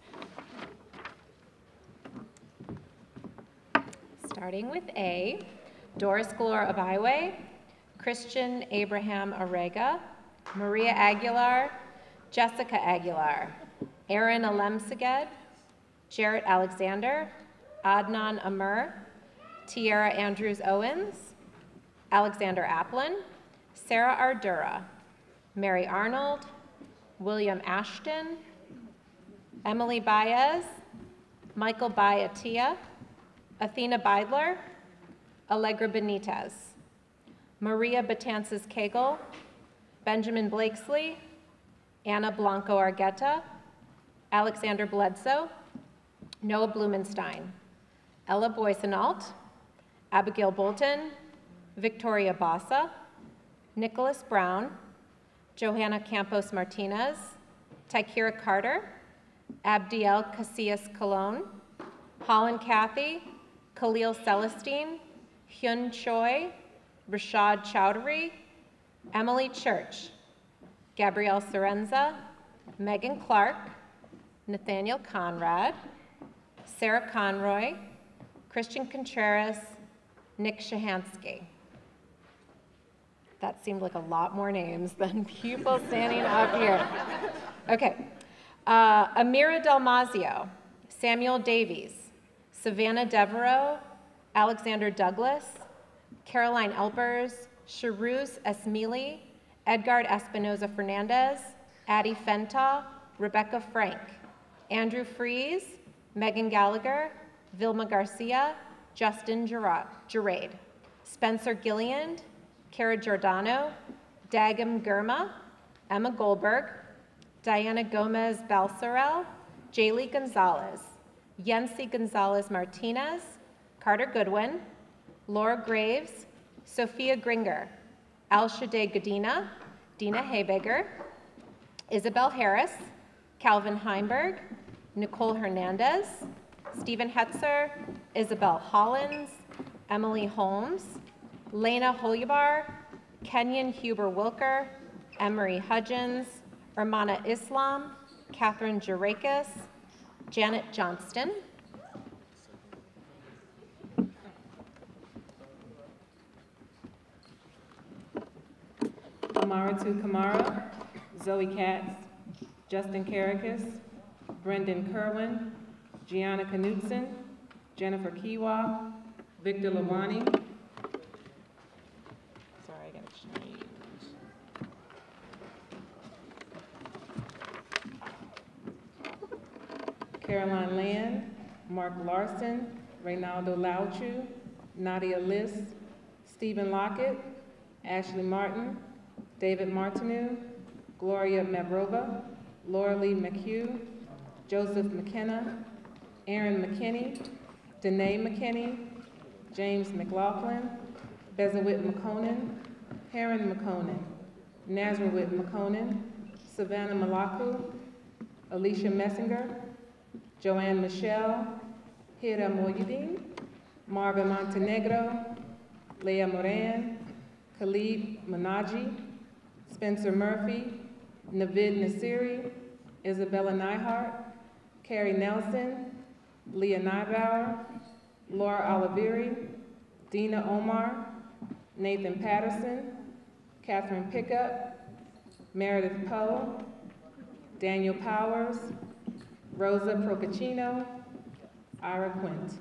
Speaker 3: Starting with A, Doris Galore Abaiwe, Christian Abraham Arega, Maria Aguilar, Jessica Aguilar, Aaron Alemseged, Jarrett Alexander, Adnan Amur, Tiara Andrews Owens, Alexander Applin, Sarah Ardura, Mary Arnold, William Ashton, Emily Baez, Michael Bayatia, Athena Beidler, Allegra Benitez, Maria Betances Cagle, Benjamin Blakesley, Anna Blanco Argueta, Alexander Bledsoe, Noah Blumenstein, Ella Boysenalt, Abigail Bolton, Victoria Bassa, Nicholas Brown, Johanna Campos Martinez, Tykira Carter, Abdiel Casillas Colon, Holland Cathy, Khalil Celestine, Hyun Choi, Rashad Chowdhury, Emily Church, Gabrielle Sorenza, Megan Clark, Nathaniel Conrad, Sarah Conroy, Christian Contreras, Nick Shahansky. That seemed like a lot more names than people standing up here. Okay. Uh, Amira Dalmazio, Samuel Davies, Savannah Devereaux, Alexander Douglas, Caroline Elpers, Sharuz Esmili, Edgard Espinoza Fernandez, Addie Fenta, Rebecca Frank, Andrew Fries, Megan Gallagher, Vilma Garcia, Justin Gerard, Spencer Gilliand, Kara Giordano, Dagam Gurma, Emma Goldberg, Diana Gomez Balsarel, Jaylee Gonzalez, Yensi Gonzalez Martinez, Carter Goodwin, Laura Graves, Sophia Gringer, Al-Shade Godina, Dina Haybeger, Isabel Harris, Calvin Heimberg, Nicole Hernandez, Stephen Hetzer, Isabel Hollins, Emily Holmes, Lena Holyabar, Kenyon Huber Wilker, Emery Hudgens, Ermana Islam, Catherine Jarakis, Janet Johnston,
Speaker 22: Amaratu Kamara, Zoe Katz, Justin Karakis, Brendan Kerwin, Gianna Knutson, Jennifer Kiwa, Victor Lawani. Sorry, I gotta change. Caroline Land, Mark Larson, Reynaldo Lauchu, Nadia Liss, Stephen Lockett, Ashley Martin, David Martineau, Gloria Mabrova, Laura Lee McHugh, Joseph McKenna, Aaron McKinney, Danae McKinney, James McLaughlin, Bezawit McConan, Heron McConan, Nazarwit McConan, Savannah Malaku, Alicia Messinger, Joanne Michelle, Hira Moyedin, Marvin Montenegro, Leah Moran, Khalid Manaji, Spencer Murphy, Navid Nasiri, Isabella Neihart, Carrie Nelson, Leah Neibauer, Laura Oliveri, Dina Omar, Nathan Patterson, Catherine Pickup, Meredith Poe, Daniel Powers, Rosa Procaccino, Ira Quint.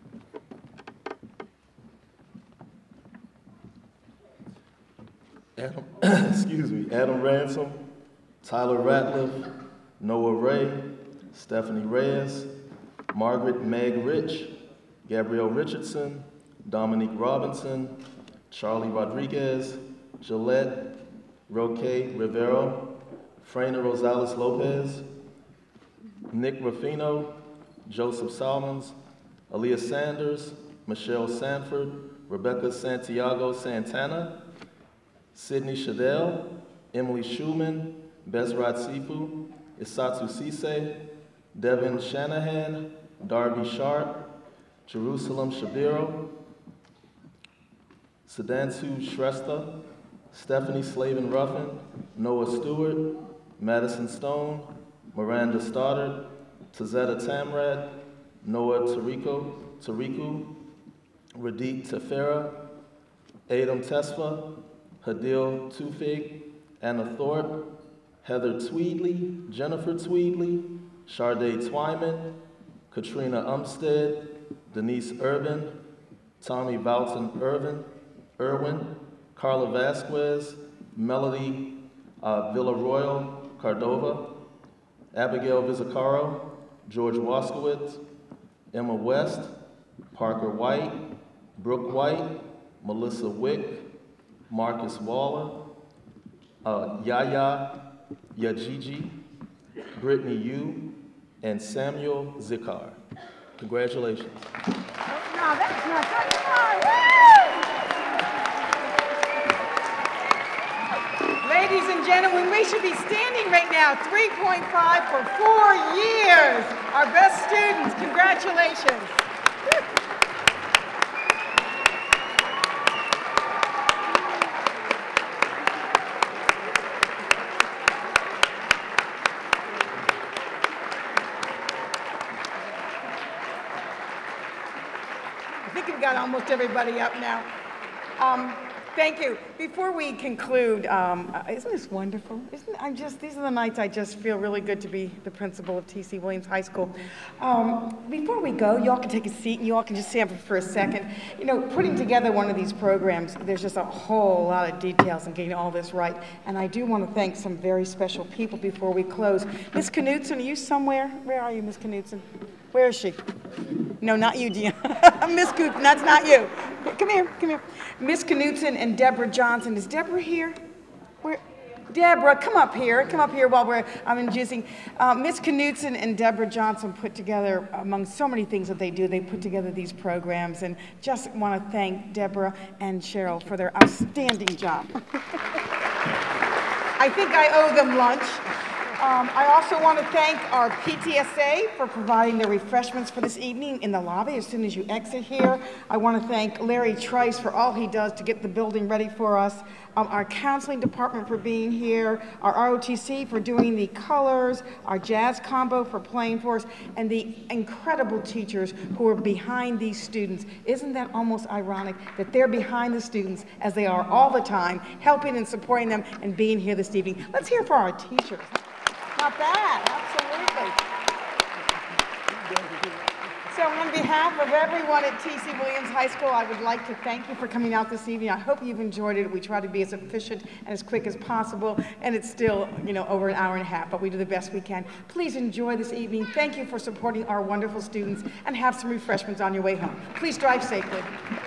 Speaker 12: Adam, excuse me, Adam Ransom, Tyler Ratliff, Noah Ray, Stephanie Reyes, Margaret Meg Rich, Gabrielle Richardson, Dominique Robinson, Charlie Rodriguez, Gillette, Roque Rivero, Freyna Rosales Lopez, Nick Ruffino, Joseph Salmons, Aaliyah Sanders, Michelle Sanford, Rebecca Santiago Santana, Sydney Shadell, Emily Schumann, Bezrat Sifu, Isatsu Sise, Devin Shanahan, Darby Sharp, Jerusalem Shabiro, Sidansu Shrestha, Stephanie Slavin Ruffin, Noah Stewart, Madison Stone, Miranda Stoddard, Tazetta Tamrad, Noah Tariko, Tariku, Radeep Tefera, Adam Tesfa, Hadil Tufig, Anna Thorpe, Heather Tweedley, Jennifer Tweedley, Sharday Twyman, Katrina Umstead, Denise Urban, Tommy Boughton Irvin, Irwin, Carla Vasquez, Melody uh, Villaroyal Cardova, Abigail Vizzacaro, George Waskowitz, Emma West, Parker White, Brooke White, Melissa Wick, Marcus Waller, uh, Yaya Yajiji, Brittany Yu, and Samuel Zikar. Congratulations.
Speaker 1: No, that's not good. Ladies and gentlemen, we should be standing right now. three point five for four years. Our best students, congratulations. I think we've got almost everybody up now. Um, thank you. Before we conclude, um, uh, isn't this wonderful? Isn't I'm just these are the nights I just feel really good to be the principal of T C Williams High School. Um, before we go, you all can take a seat and you all can just stand for a second. You know, putting together one of these programs, there's just a whole lot of details in getting all this right. And I do want to thank some very special people before we close. Miss Knutson, are you somewhere? Where are you, Miss Knutson? Where is she? No, not you, Deanna. Miss Knutson, that's not you. Come here, come here. Miss Knutson and Deborah Johnson. Is Deborah here? Where? Deborah, come up here. Come up here while we're, I'm introducing. Uh, Miss Knutson and Deborah Johnson put together, among so many things that they do, they put together these programs, and just want to thank Deborah and Cheryl for their outstanding job. I think I owe them lunch. Um, I also want to thank our P T S A for providing the refreshments for this evening in the lobby as soon as you exit here. I want to thank Larry Trice for all he does to get the building ready for us, um, our counseling department for being here, our R O T C for doing the colors, our jazz combo for playing for us, and the incredible teachers who are behind these students. Isn't that almost ironic that they're behind the students as they are all the time, helping and supporting them and being here this evening? Let's hear for our teachers. Not bad, absolutely. So on behalf of everyone at T C Williams High School, I would like to thank you for coming out this evening. I hope you've enjoyed it. We try to be as efficient and as quick as possible, and it's still, you know, over an hour and a half, but we do the best we can. Please enjoy this evening. Thank you for supporting our wonderful students, and have some refreshments on your way home. Please drive safely.